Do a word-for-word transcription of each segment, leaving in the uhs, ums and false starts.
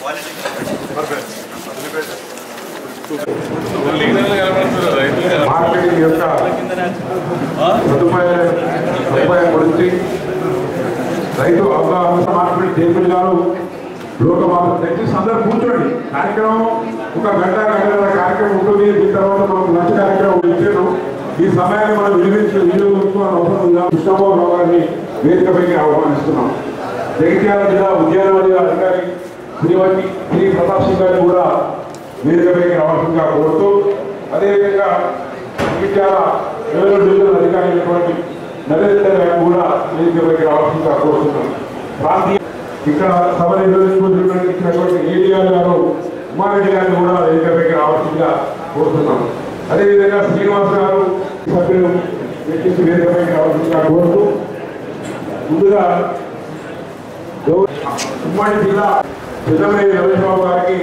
Marketing యొక్క సదుపాయాల సదుపాయం గురించి రైతు అవగాహన మార్కెట్ జేపీ గారు లోకమాత దయచేసి అందరూ కూర్చోండి. కార్యక్రమం ఒక గంట గంటల కార్యక్రమం ఉంటుంది. దీని తర్వాత మనం లంచ్ కార్యక్రమం ఇచ్చారు. ఈ సమయాన్ని మనం వినియోగించి వినియోగించుకోవాలని అవసరం ఉందా? కృష్ణమోహన్ గారిని వేదికపైకి ఆహ్వానిస్తున్నాం. జగిత్యాల జిల్లా ఉద్యానవన అధికారి శ్రీమతి శ్రీ ప్రతాప్ సింగ్ గారిని కూడా వేదికపైకి రావాల్సిందిగా కోరుతూ, అదేవిధంగా జగిత్యాల రెవెన్యూ డివిజన్ అధికారి అయినటువంటి నరేంద్ర గారిని కూడా వేదికపైకి రావాల్సిందిగా కోరుతున్నాం. ప్రాంతీయ ఇక్కడ సభ నిర్వహించుకుంటున్నటువంటి ఏడీఆర్ గారు కుమారెడ్డి గారిని కూడా వేదికపైకి రావాల్సిందిగా కోరుతున్నాం. అదేవిధంగా శ్రీనివాస్ గారు సభ్యులు వ్యక్తించి వేదికపైకి రావాల్సిందిగా కోరుతూ, ముందుగా ఉమ్మడి జిల్లా చిన్నమనేని రమేష్ బాబు గారికి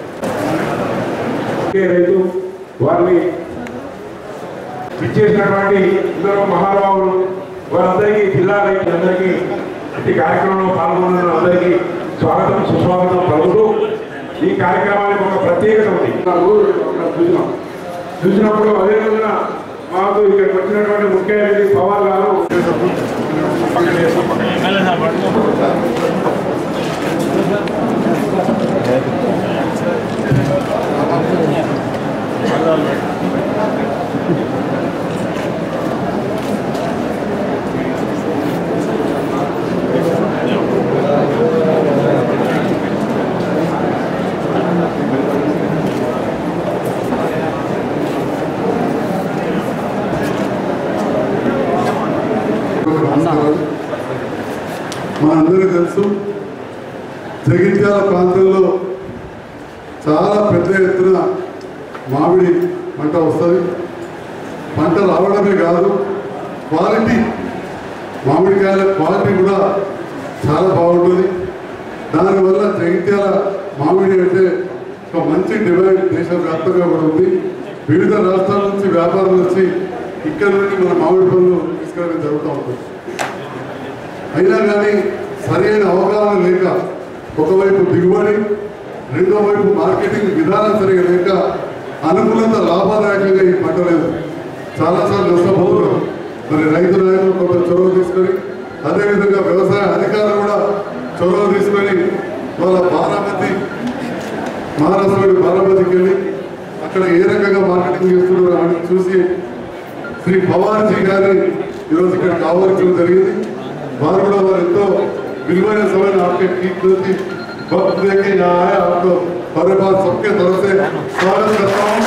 రైతు వారిని ఇచ్చేసినటువంటి ఇద్దరు మహానుభావులు వారందరికీ జిల్లా రైతులందరికీ ఈ కార్యక్రమంలో పాల్గొన్న అందరికీ స్వాగతం సుస్వాగతం పలుకుతూ, ఈ కార్యక్రమానికి ఒక ప్రత్యేకత ఉంది. చూసినాం చూసినప్పుడు అదే రోజున మాకు ఇక్కడికి వచ్చినటువంటి ముఖ్య అతిథి పవన్ గారు మనందరికీ తెలుసు, జగిత్యాల ప్రాంతంలో చాలా పెద్ద ఎత్తున మామిడి పంట వస్తుంది. పంట రావడమే కాదు, క్వాలిటీ మామిడికాయల క్వాలిటీ కూడా చాలా బాగుంటుంది. దానివల్ల జగిత్యాల మామిడి అంటే ఒక మంచి డిమాండ్ దేశవ్యాప్తంగా కూడా ఉంది. వివిధ రాష్ట్రాల నుంచి వ్యాపారులు వచ్చి ఇక్కడ నుండి మన మామిడి పనులు తీసుకెళ్ళడం జరుగుతూ ఉంటుంది. అయినా కానీ సరైన అవగాహన లేక, ఒకవైపు దిగుబడి, రెండో వైపు మార్కెటింగ్ విధానం సరిగా లేక అనుకూలంత లాభదాయకంగా ఈ పంట లేదు. చాలాసార్లు నష్టపోతున్నారు. మరి రైతు నాయకులు కొంత చొరవ తీసుకొని, అదేవిధంగా వ్యవసాయ అధికారులు కూడా చొరవ తీసుకొని వాళ్ళ బారామతి మహారాష్ట్రలోని బారామతికి వెళ్ళి అక్కడ ఏ రకంగా మార్కెటింగ్ చేస్తున్నారో అని చూసి శ్రీ పవార్జీ గారిని ఈరోజు ఇక్కడ ఆహ్వానించడం జరిగింది. वार तो विलुवाईन समय आपके ठीक वक्त देके यहाँ आए, आपको हमारे पास सबके तरफ से स्वागत करता हूँ.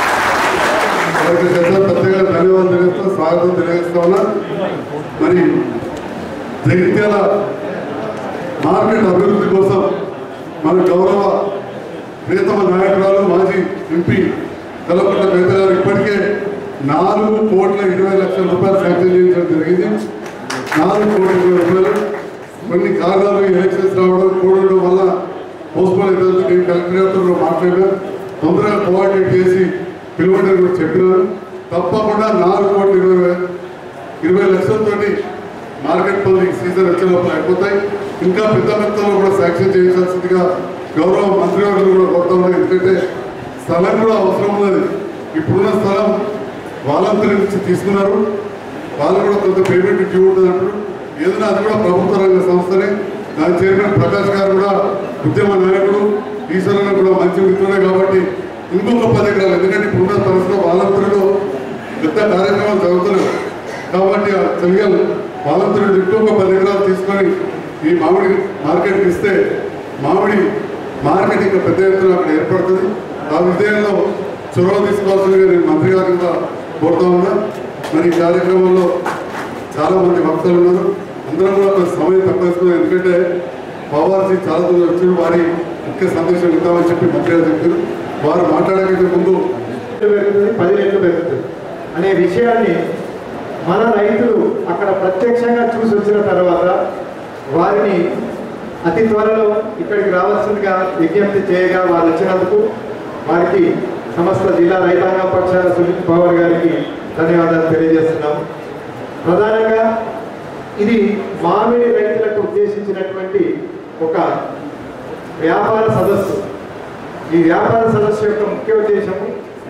प्रत्येक धन्यवाद తెలియజేస్తూ స్వాగతం తెలియజేస్తా ఉన్నా. మరి జగిత్యాల మార్కెట్ అభివృద్ధి కోసం మన గౌరవ ప్రియతమ నాయకురాలు మాజీ ఎంపీ కల్వకుంట్ల కవిత గారు ఇప్పటికే నాలుగు కోట్ల ఇరవై లక్షల రూపాయలు శాంక్షన్ చేయించడం జరిగింది. నాలుగు కోట్ల ఇరవై రూపాయలు కొన్ని కారణాలు ఎలక్షన్స్ రావడం కూడడం వల్ల పోస్ట్పోన్ అవుతుంది. నేను కలెక్టర్ గారితో మాట్లాడినా తొందరగా కోఆర్డినేట్ చేసి పిలువండి కూడా చెప్పినారు. తప్పకుండా నాలుగు కోట్ల ఇరవై ఇరవై లక్షలతోటి మార్కెట్ పనులు సీజన్ వచ్చేటప్పుడు అయిపోతాయి. ఇంకా పెద్ద మొత్తంలో కూడా శాంక్షన్ చేయించాల్సిందిగా గౌరవ మంత్రివర్గం కూడా కోరుతా ఉన్నాయి. ఎందుకంటే స్థలం కూడా అవసరం ఉన్నది. ఇప్పుడున్న స్థలం వాలంటీర్ నుంచి తీసుకున్నారు. వాళ్ళు కూడా కొంత పేమెంట్ డ్యూ ఉంటుంది అంటారు. ఏదైనా అది కూడా ప్రభుత్వ రంగ సంస్థనే. దాని చైర్మన్ ప్రకాష్ గారు కూడా ఉద్యమ నాయకుడు, ఈశ్వరన్న కూడా మంచి మిత్రుడే కాబట్టి ఇంకొక పది ఎకరాలు, ఎందుకంటే ఇప్పుడున్న పరిస్థితిలో వాలంటీర్లు పెద్ద కార్యక్రమాలు జరుగుతున్నాయి కాబట్టి ఆ చెలిగలు వాలంటీర్లు ఇంకొక పది ఎకరాలు తీసుకొని ఈ మామిడి మార్కెట్కి ఇస్తే మామిడి మార్కెట్ ఇంకా పెద్ద ఎత్తున అక్కడ ఏర్పడుతుంది. ఆ విషయంలో చొరవ తీసుకోవాల్సిందిగా నేను మంత్రి గారిని కూడా కోరుతా ఉన్నా. మరి ఈ కార్యక్రమంలో చాలామంది వక్తలు ఉన్నారు. అందరం కూడా కొంచెం సమయం తక్కువ వేసుకున్నాం. ఎందుకంటే పవార్జీ చాలా దూరం వచ్చి వారి ముఖ్య సందేశం ఇద్దామని చెప్పి మంత్రి గారు చెప్పారు. వారు మాట్లాడకంటే ముందు పది రెట్లు పెరుగుతుంది అనే విషయాన్ని మన రైతులు అక్కడ ప్రత్యక్షంగా చూసి వచ్చిన తర్వాత వారిని అతి త్వరలో ఇక్కడికి రావాల్సిందిగా విజ్ఞప్తి చేయగా వారు వచ్చినందుకు వారికి సమస్త జిల్లా రైతాంగ పక్షాల సునీల్ పవార్ గారికి ధన్యవాదాలు తెలియజేస్తున్నాం. ప్రధానంగా ఇది మామిడి రైతులకు ఉద్దేశించినటువంటి ఒక వ్యాపార సదస్సు. ఈ వ్యాపార సదస్సు యొక్క ముఖ్య ఉద్దేశము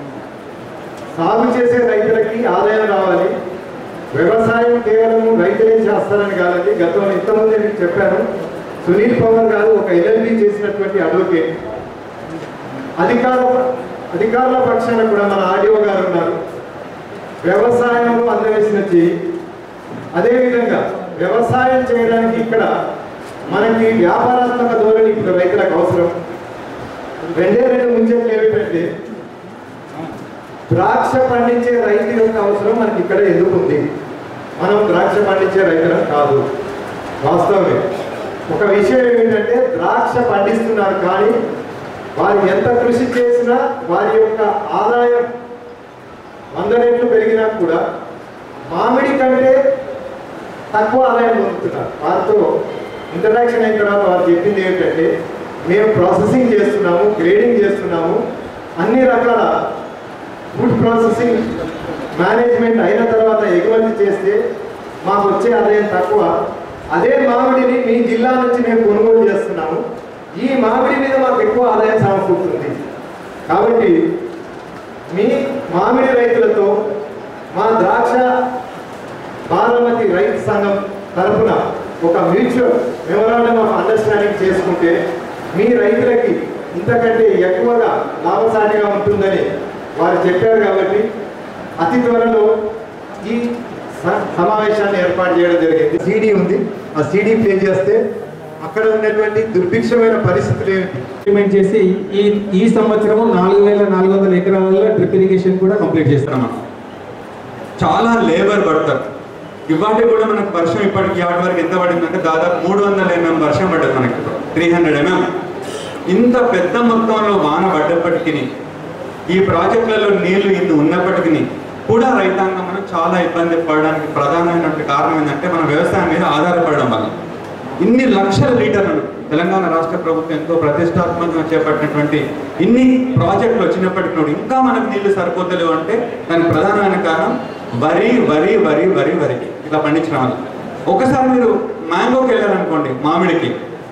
సాగు చేసే రైతులకి ఆదాయం రావాలి. వ్యవసాయం కేవలం రైతులే చేస్తారని కాదండి. గతంలో ఇంతకుముందే మీకు చెప్పాను, సునీల్ పవర్ గారు ఒక ఎల్ఎల్బి చేసినటువంటి అడ్వకేట్. అధికార అధికారుల పక్షాన కూడా మన ఆర్డీఓ గారు ఉన్నారు. వ్యవసాయంలో అందవేసిన చేయి. అదేవిధంగా వ్యవసాయం చేయడానికి ఇక్కడ మనకి వ్యాపారాత్మక ధోరణి ఇప్పుడు రైతులకు అవసరం. రెండే రెండు ముంచెట్లు ఏమిటంటే ద్రాక్ష పండించే రైతు యొక్క అవసరం మనకి ఇక్కడ ఎందుకు ఉంది. మనం ద్రాక్ష పండించే రైతులం కాదు, వాస్తవమే. ఒక విషయం ఏమిటంటే ద్రాక్ష పండిస్తున్నారు, కానీ వారు ఎంత కృషి చేసినా వారి యొక్క ఆదాయం వంద రెట్లు పెరిగినా కూడా మామిడి కంటే తక్కువ ఆదాయం పొందుతున్నారు. వారితో ఇంటరాక్షన్ అయిన తర్వాత వారు చెప్పింది ఏంటంటే మేము ప్రాసెసింగ్ చేస్తున్నాము, గ్రేడింగ్ చేస్తున్నాము, అన్ని రకాల ఫుడ్ ప్రాసెసింగ్ మేనేజ్మెంట్ అయిన తర్వాత ఎగుమతి చేస్తే మాకు వచ్చే ఆదాయం తక్కువ. అదే మామిడిని మీ జిల్లా నుంచి మేము కొనుగోలు చేస్తున్నాము, ఈ మామిడి మీద మాకు ఎక్కువ ఆదాయం సమకూరుతుంది. కాబట్టి మీ మామిడి రైతులతో మా ద్రాక్ష బారామతి రైతు సంఘం తరఫున ఒక మ్యూచువల్ మెమోరాండం ఆఫ్ అండర్స్టాండింగ్ చేసుకుంటే మీ రైతులకి ఇంతకంటే ఎక్కువగా లాభసాటిగా ఉంటుందని వారు చెప్పారు. కాబట్టి అతి త్వరలో ఈ సమావేశాన్ని ఏర్పాటు చేయడం జరిగింది. సీడీ ఉంది, ఆ సీడీ ప్లే చేస్తే అక్కడ ఉన్నటువంటి దుర్భిక్షమైన పరిస్థితులు ఇంప్లిమెంట్ చేసి ఈ ఈ సంవత్సరం నాలుగు వేల నాలుగు వందల ఎకరాలలో డ్రిప్ ఇరిగేషన్ కూడా కంప్లీట్ చేస్తాం. మనం చాలా లేబర్ పడతారు. ఇవాటి కూడా మనకు వర్షం ఇప్పటికి ఆటి వరకు ఎంత పడిందంటే దాదాపు మూడు వందల ఎంఎం వర్షం పడ్డది మనకి, త్రీ హండ్రెడ్ ఎంఎం. ఇంత పెద్ద మొత్తంలో వాన పడ్డప్పటికీ ఈ ప్రాజెక్టులలో నీళ్లు ఇంత ఉన్నప్పటికీ కూడా రైతాంగం మనం చాలా ఇబ్బంది పడడానికి ప్రధానమైనటువంటి కారణం ఏంటంటే మన వ్యవసాయం మీద ఆధారపడడం వల్ల. ఇన్ని లక్షల లీటర్లను తెలంగాణ రాష్ట్ర ప్రభుత్వం ఎంతో ప్రతిష్టాత్మకంగా చేపట్టినటువంటి ఇన్ని ప్రాజెక్టులు వచ్చినప్పటికీ కూడా ఇంకా మనకు నీళ్లు సరిపోతలేవు అంటే దానికి ప్రధానమైన కారణం వరి వరి వరి వరి వరి ఇట్లా పండించడం వల్ల. ఒకసారి మీరు మ్యాంగోకి వెళ్ళారనుకోండి, మామిడికి,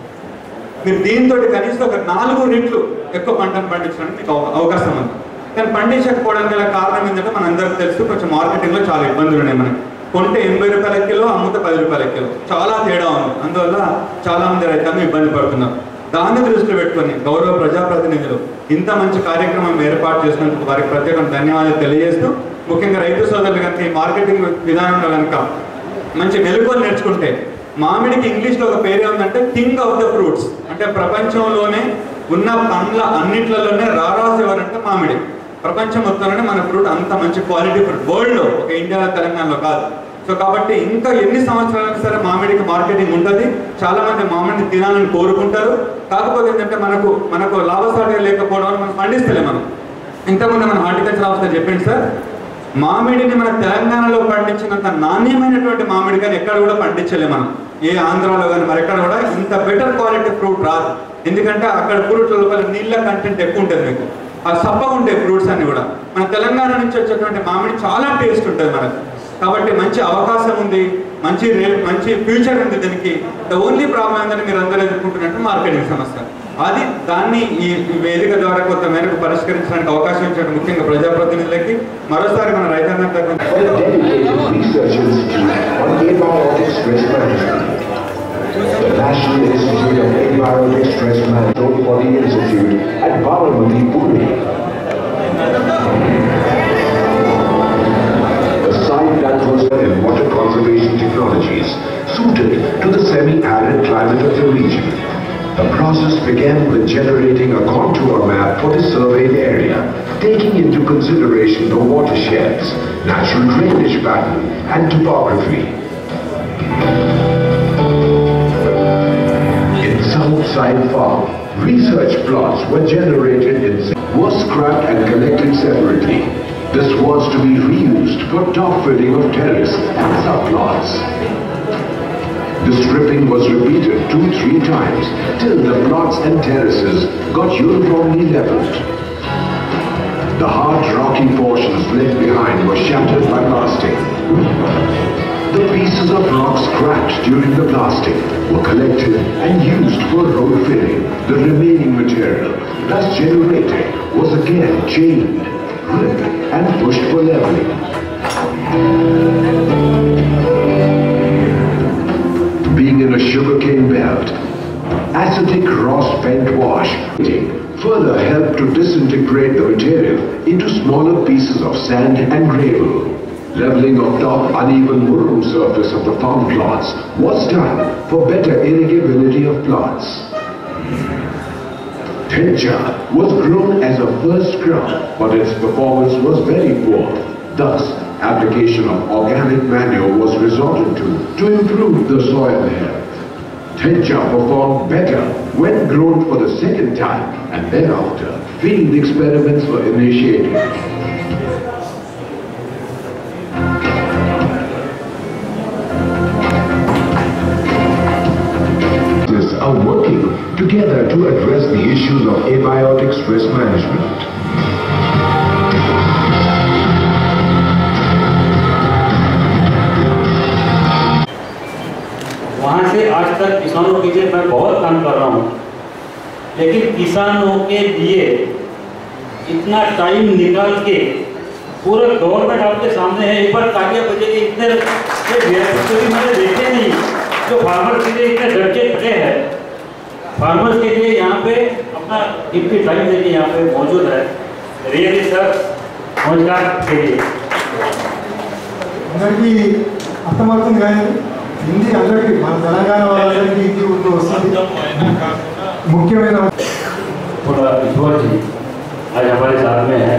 మీరు దీంతో కనీసం ఒక నాలుగు రెట్లు ఎక్కువ పంటను పండించడానికి మీకు అవకాశం ఉంది. కానీ పండించకపోవడానికి గల కారణం ఏంటంటే మన అందరికీ తెలుసు, కొంచెం మార్కెటింగ్లో చాలా ఇబ్బందులు ఉన్నాయి. మనకి కొంటే ఎనభై రూపాయల కిలో, అమ్ముతే పది రూపాయల కిలో, చాలా తేడా ఉంది. అందువల్ల చాలా మంది రైతాంగం ఇబ్బంది పడుతున్నారు. దాన్ని దృష్టిలో పెట్టుకొని గౌరవ ప్రజాప్రతినిధులు ఇంత మంచి కార్యక్రమం ఏర్పాటు చేసినందుకు వారికి ప్రత్యేక ధన్యవాదాలు తెలియజేస్తూ, ముఖ్యంగా రైతు సోదరులు కనుక ఈ మార్కెటింగ్ విధానంలో కనుక మంచి మెలకువలు నేర్చుకుంటే, మామిడికి ఇంగ్లీష్లో ఒక పేరే ఉందంటే కింగ్ ఆఫ్ ద ఫ్రూట్స్. అంటే ప్రపంచంలోనే ఉన్న పండ్ల అన్నిట్లలోనే రారాజు ఎవరంటే మామిడి. ప్రపంచం మొత్తంలోనే మన ఫ్రూట్ అంత మంచి క్వాలిటీ ఫ్రూట్, వరల్డ్లో, ఒక ఇండియాలో తెలంగాణలో కాదు. సో కాబట్టి ఇంకా ఎన్ని సంవత్సరాలకు సరే మామిడికి మార్కెటింగ్ ఉంటుంది. చాలా మంది మామిడిని తినాలని కోరుకుంటారు. కాకపోతే ఏంటంటే మనకు మనకు లాభసాటిగా లేకపోవడం వల్ల మనం పండిస్తలే. మనం ఇంతకుముందు మన హార్టికల్చర్ ఆఫీసర్ చెప్పింది సార్, మామిడిని మన తెలంగాణలో పండించినంత నాణ్యమైనటువంటి మామిడి కానీ ఎక్కడ కూడా పండించలే మనం. ఏ ఆంధ్రాలో కానీ మరెక్కడ కూడా ఇంత బెటర్ క్వాలిటీ ఫ్రూట్ రాదు. ఎందుకంటే అక్కడ ఫ్రూట్ లోపల నీళ్ళ కంటెంట్ ఎక్కువ ఉంటుంది, మీకు అది సప్పగా ఉంటాయి ఫ్రూట్స్ అన్ని కూడా. మన తెలంగాణ నుంచి వచ్చేటువంటి మామిడి చాలా టేస్ట్ ఉంటుంది మనకు. కాబట్టి మంచి అవకాశం ఉంది, మంచి రేట్, మంచి ఫ్యూచర్ ఉంది దీనికి. ద ఓన్లీ ప్రాబ్లం ఏంటంటే మీరు అందరూ ఎదుర్కొంటున్నట్టు మార్కెటింగ్ సమస్య. అది దాన్ని ఈ వేదిక ద్వారా కొంత మేరకు పరిష్కరించడానికి అవకాశం ఇచ్చిన ముఖ్యంగా ప్రజాప్రతినిధులకి మరోసారి మన రైతాంగం తరఫున the National Institute of Environmental Stress Management for the Institute at Baramati, Pune. A site that was in water conservation technologies suited to the semi-arid climate of the region. The process began with generating a contour map for the surveyed area, taking into consideration the watersheds, natural drainage pattern and topography. Southside Farm, research plots were generated in was scrapped and collected separately. This was to be reused for top filling of terrace and subplots. The stripping was repeated two, three times till the plots and terraces got uniformly leveled. The hard rocky portions left behind were shattered by blasting. The pieces of rocks cracked during the blasting were collected and used for road filling. The remaining material thus generated was again chained, ripped and pushed for leveling. Being in a sugarcane belt, acidic Ross bent wash further helped to disintegrate the material into smaller pieces of sand and gravel. Leveling of top uneven murum surface of the farm plots was done for better irrigability of plots. Tencha was grown as a first crop, but its performance was very poor. Thus, application of organic manure was resorted to to improve the soil health. Tencha performed better when grown for the second time, and thereafter field experiments were initiated. Are working together to address the issues of abiotic stress management. वहाँ से आज तक किसानों के लिए मैं बहुत काम कर रहा हूँ, लेकिन किसानों के लिए इतना टाइम निकाल के पूरा गवर्नमेंट आपके सामने है, एक बार तालियां बजेगी, इतने मैंने देखे नहीं जो फार्मर्स के लिए इतने डट के खड़े हैं, फार्मर्स के लिए यहाँ पे अपना इतनी टाइम देके यहाँ पे मौजूद है। रियली सर नमस्कार के लिए అందరికీ అర్థమవుతుంది కానీ హిందీ అందరికీ మన తెలంగాణ వాళ్ళందరికీ హిందీ ఉర్దూ వస్తుంది ముఖ్యమైన ईश्वर जी आज हमारे साथ में है।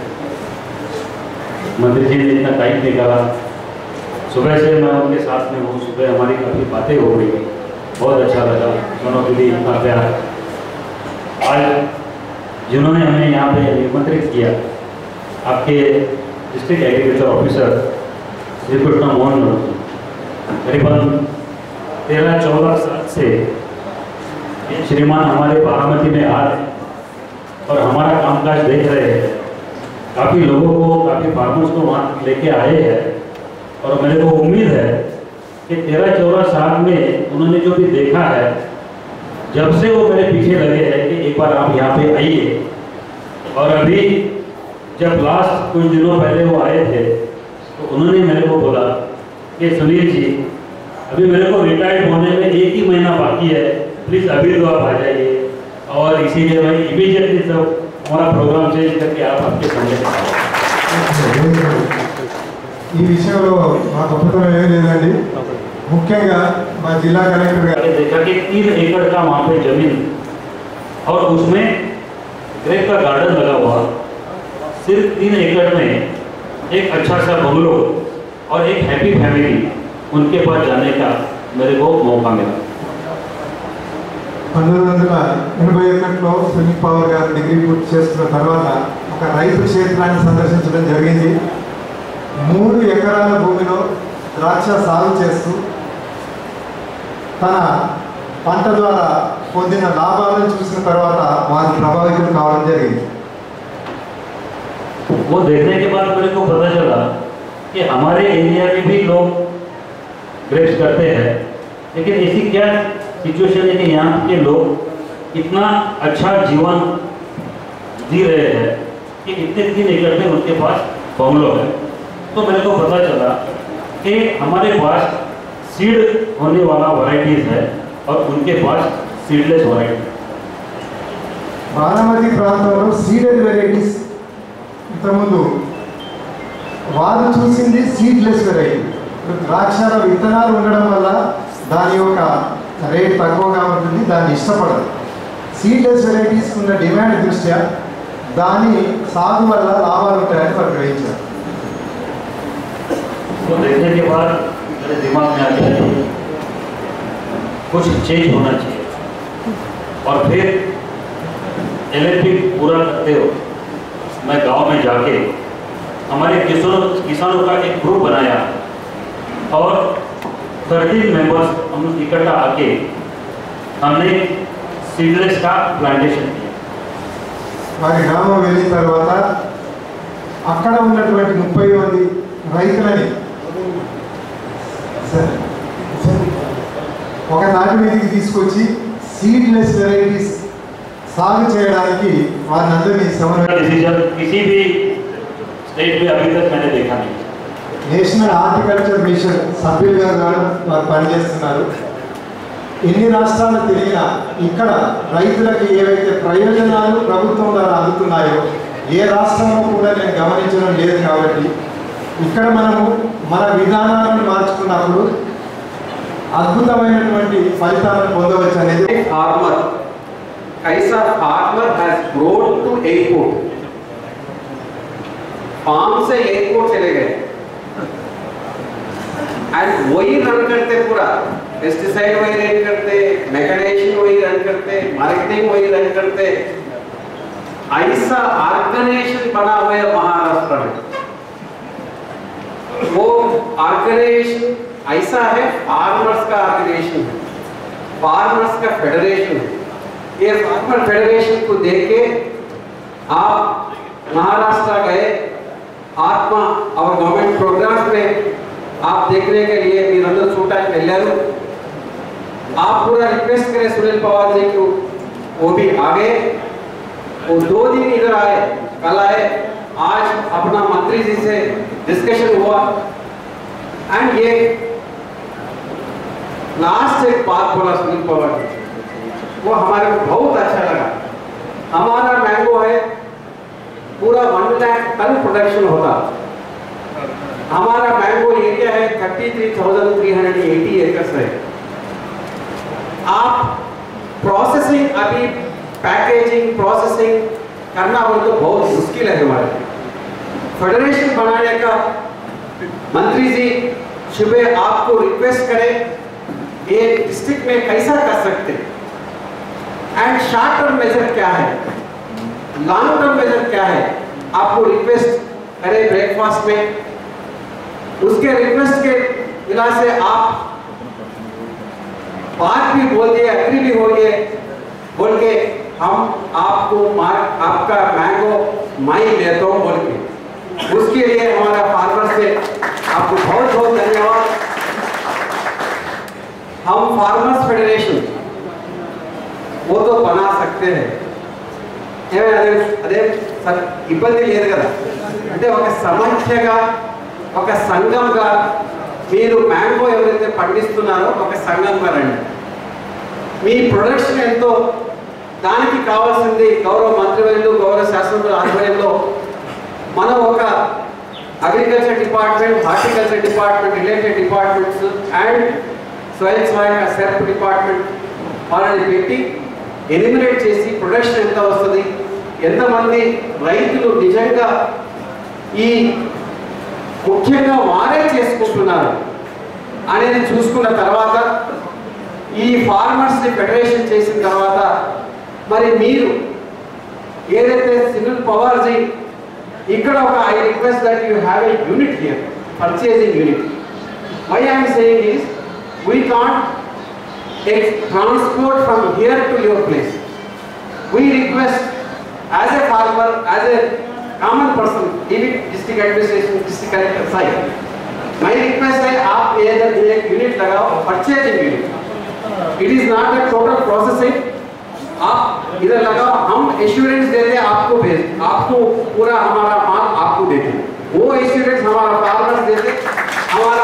मंत्री जी ने इतना टाइम निकाला, सुबह से मैं उनके साथ में हूँ, सुबह हमारी काफ़ी बातें हो गई, बहुत अच्छा लगा दोनों के लिए इतना प्यार। आज जिन्होंने हमें यहाँ पे निमंत्रित किया, आपके district agriculture officer Shri Krishna Mohan करीबन तेरह चौदह साल से श्रीमान हमारे बारामती में आ रहे और हमारा कामकाज देख रहे हैं। काफ़ी लोगों को, काफ़ी फार्मर्स को वहाँ लेके आए हैं और मेरे को उम्मीद है कि तेरह चौदह साल में उन्होंने जो भी देखा है, जब से वो मेरे पीछे लगे हैं कि एक बार आप यहाँ पे आइए। और अभी जब लास्ट कुछ दिनों पहले वो आए थे तो उन्होंने मेरे को बोला कि सुनील जी अभी मेरे को रिटायर्ड होने में एक ही महीना बाकी है, प्लीज़ अभी तो आप आ जाइए। और इसीलिए मैं इमीडिएटली सब हमारा प्रोग्राम चेंज करके आप आपके सामने ఈ విషయంలో మా గొప్పతనం ఏం లేదండి, ముఖ్యంగా మా జిల్లా కలెక్టర్ గారు देखा कि तीन एकड़ का वहाँ पे जमीन और उसमें ग्रेप का गार्डन लगा हुआ, सिर्फ तीन एकड़ में एक अच्छा सा बंगलो और एक हैप्पी फैमिली उनके पास जाने का मेरे को मौका मिला। పంతొమ్మిది వందల ఎనభై ఒకటిలో సునీల్ పవర్ గారు డిగ్రీ పూర్తి చేస్తున్న తర్వాత ఒక రైతు క్షేత్రాన్ని సందర్శించడం జరిగింది. మూడు ఎకరాల భూమిలో ద్రాక్ష సాగు చేస్తూ తన పంట ద్వారా పొందిన లాభాలను చూసిన తర్వాత వారు ప్రభావితం కావడం జరిగింది. वो देखने के बाद मेरे को पता चला कि हमारे एरिया में भी लोग ग्रेप्स करते हैं, लेकिन ऐसी क्या सिचुएशन है कि यहाँ के लोग इतना अच्छा जीवन जी रहे हैं कि इतने तीन एकड़ में उनके पास बंगलो है। तो मेरे को पता चला कि हमारे पास सीड होने वाला वैरायटीज़ है और उनके पास सीडलेस वैरायटी। బారామతి ప్రాంతంలో సీడెడ్ వెరైటీస్ ఇంతకుముందు వారు చూసింది సీడ్లెస్ వెరైటీ. ద్రాక్షల విత్తనాలు ఉండడం వల్ల దాని యొక్క రేట్ తక్కువగా ఉంటుంది, దాన్ని ఇష్టపడదు. సీడ్లెస్ వెరైటీస్ ఉన్న డిమాండ్ దృష్ట్యా దాని సాగు వల్ల లాభాలు ఉంటాయని వారు గ్రహించారు. तो देखने के बाद मेरे दिमाग में आ गया कि कुछ चेंज होना चाहिए। और फिर एल एल पी पूरा करते हो मैं गांव में जाके हमारे किसानों किसानों का एक ग्रुप बनाया और थर्टीन मेंबर्स हम इकट्ठा आके हमने सीडलेस का प्लांटेशन किया। వారి గ్రామం వెళ్ళిన తర్వాత అక్కడ ఉన్నటువంటి ముప్పై మంది రైతులని ఒక తాటి మీదకి తీసుకొచ్చి సీడ్లెస్ వెరైటీస్ సాగు చేయడానికి వారిని అందరినీ సమన్వయం डिसीजन किसी भी स्टेट में अभी तक मैंने देखा नहीं। నేషనల్ హార్టికల్చర్ మిషన్ సభ్యులుగా కూడా వారు పనిచేస్తున్నారు. ఎన్ని రాష్ట్రాలు తిరిగినా ఇక్కడ రైతులకు ఏవైతే ప్రయోజనాలు ప్రభుత్వం ద్వారా అందుతున్నాయో ఏ రాష్ట్రంలో కూడా నేను గమనించడం లేదు. కాబట్టి ఇక్కడ మనము మన విధానాలను మార్చుకున్నప్పుడు అద్భుతమైనటువంటి ఫలితాలను పొందవచ్చు అనేది. फार्मर कैसा farmer has grown to airport, farm से एयरपोर्ट चले गए एंड वही रन करते, पूरा पेस्टिसाइड वही रन करते, मैकेनाइजेशन वही रन करते, मार्केटिंग वही रन करते. ऐसा ऑर्गेनाइजेशन बना हुआ है महाराष्ट्र में. वो ऑर्गेनाइजेशन ऐसा है, फार्मर्स का ऑर्गेनाइजेशन है, फार्मर्स का फेडरेशन है. ये फार्मर फेडरेशन को देख के आप महाराष्ट्र गए, आत्मा और गवर्नमेंट प्रोग्राम्स में आप देखने के लिए मीरंदर छोटा వెళ్ళారు. आप पूरा रिक्वेस्ट करें सुनील पवार जी को, वो भी आ गए. वो दो दिन इधर आए, कल आए, आज अपना मंत्री जी से डिस्कशन हुआ. एंड ये लास्ट एक बात बोला सुनील पवार जी, वो हमारे को बहुत अच्छा लगा. हमारा मैंगो है पूरा वन लाख टन प्रोडक्शन होता. हमारा मैंगो एरिया है thirty three thousand three hundred eighty acres है. आप प्रोसेसिंग अभी पैकेजिंग प्रोसेसिंग करना बोले तो बहुत मुश्किल है. हमारे फेडरेशन बनाने का मंत्री जी सुबह आपको रिक्वेस्ट करें ये डिस्ट्रिक्ट में कैसा कर सकते हैं, एंड शॉर्ट टर्म मेजर क्या है, लॉन्ग टर्म मेजर क्या है, आपको रिक्वेस्ट करें ब्रेकफास्ट में. उसके रिक्वेस्ट के बिना से आप बात भी बोल दिए, एग्री भी हो गए, बोल के हम आपको आपका मैंगो माई लेता हूँ बोल के. उसके लिए हमारा फार्मर से आपको बहुत बहुत धन्यवाद. हम फार्मर्स फेडरेशन वो तो बना सकते हैं, అదే అదే ఇబ్బంది లేదు కదా. అంటే ఒక సమాఖ్యగా ఒక సంఘంగా మీరు మ్యాంగో ఎవరైతే పండిస్తున్నారో ఒక సంఘంగా రండి. మీ ప్రొడక్షన్ ఎంతో దానికి కావాల్సింది గౌరవ మంత్రివర్యులు గౌరవ శాసనసభ్యుల ఆధ్వర్యంలో మనం ఒక agriculture department, horticulture department, related departments and స్వయం సహాయక సెల్ఫ్ డిపార్ట్మెంట్ వాళ్ళని పెట్టి ఎలిమినేట్ చేసి ప్రొడక్షన్ ఎంత వస్తుంది, ఎంతమంది రైతులు నిజంగా ఈ ముఖ్యంగా వారే చేసుకుంటున్నారు అనేది చూసుకున్న తర్వాత ఈ ఫార్మర్స్ని ఫెడరేషన్ చేసిన తర్వాత మరి మీరు ఏదైతే సునీల్ పవార్ జీ ఇక్కడ ఒక I request that you have a unit here, purchasing unit. Why I'm saying is we can't transport from here to your place. We request as a farmer, as a common person, even district administration, district collector side, my request है आप ये एक unit लगाओ, purchasing unit. It is not a total processing. आप इधर लगाओ, हम assurance देते हैं आपको भेज, आपको पूरा हमारा माल आपको देते हैं. वो assurance हमारा farmers देते, हमारा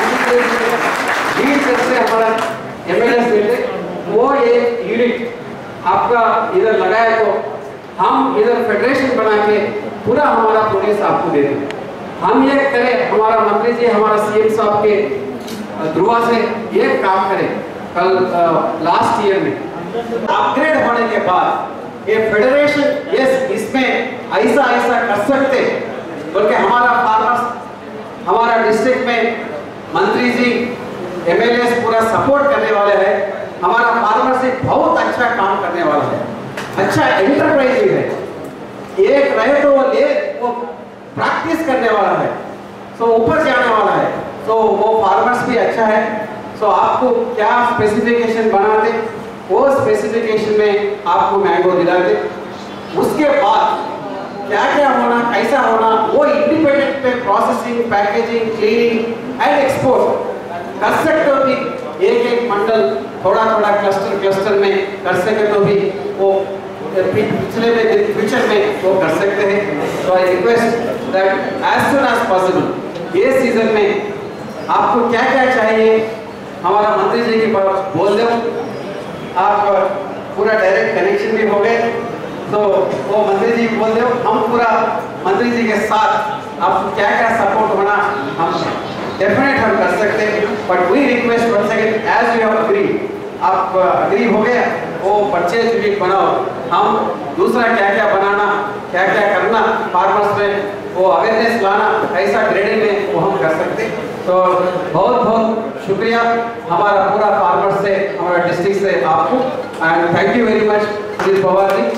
लीड करते, हमारा एम एल एस देते. वो एक यूनिट आपका इधर लगाए तो हम इधर फेडरेशन बना के पूरा हमारा प्रोड्यूस आपको दे दें. हम ये करें, हमारा मंत्री जी हमारा सीएम साहब के ध्रुवा से ये काम करें. कल लास्ट ईयर में अपग्रेड होने के बाद ये फेडरेशन यस इसमें ऐसा ऐसा कर सकते, बल्कि हमारा फार्मर्स हमारा डिस्ट्रिक्ट में मंत्री जी एमएलए पूरा सपोर्ट करने वाले हैं. हमारा फार्मर से बहुत अच्छा काम करने वाला है, अच्छा एंटरप्राइज है. एक रहे तो वो ले वो प्रैक्टिस करने वाला है, सो ऊपर जाने वाला है. सो वो फार्मर्स भी अच्छा है. सो आपको क्या स्पेसिफिकेशन बनाते वो स्पेसिफिकेशन में आपको मैंगो दिलाते. उसके बाद क्या क्या होना, कैसा होना, वो इंडिपेंडेंट पे processing, packaging, cleaning and export कर सकते हो. भी एक एक मंडल थोड़ा थोड़ा क्लस्टर क्लस्टर में कर सके तो भी वो पिछले में फ्यूचर में वो कर सकते हैं। तो I request that as soon as possible ये सीजन में आपको क्या क्या चाहिए हमारा मंत्री जी के पास बोल दो। आप पूरा डायरेक्ट कनेक्शन भी हो गए तो वो मंत्री जी बोल दो, हम पूरा मंत्री जी के साथ आपको क्या क्या सपोर्ट होना हम डेफिनेट हम कर सकते हैं। But we request one second as you have agree, आप अग्री हो गया वो परचेज भी बनाओ, हम दूसरा क्या क्या बनाना क्या क्या करना फार्मर्स में वो अवेयरनेस लाना ऐसा ग्रेडिंग में वो हम कर सकते हैं। तो बहुत बहुत शुक्रिया हमारा पूरा फार्मर्स से हमारा डिस्ट्रिक्ट से आपको and thank you very much Sunil Pawar ji.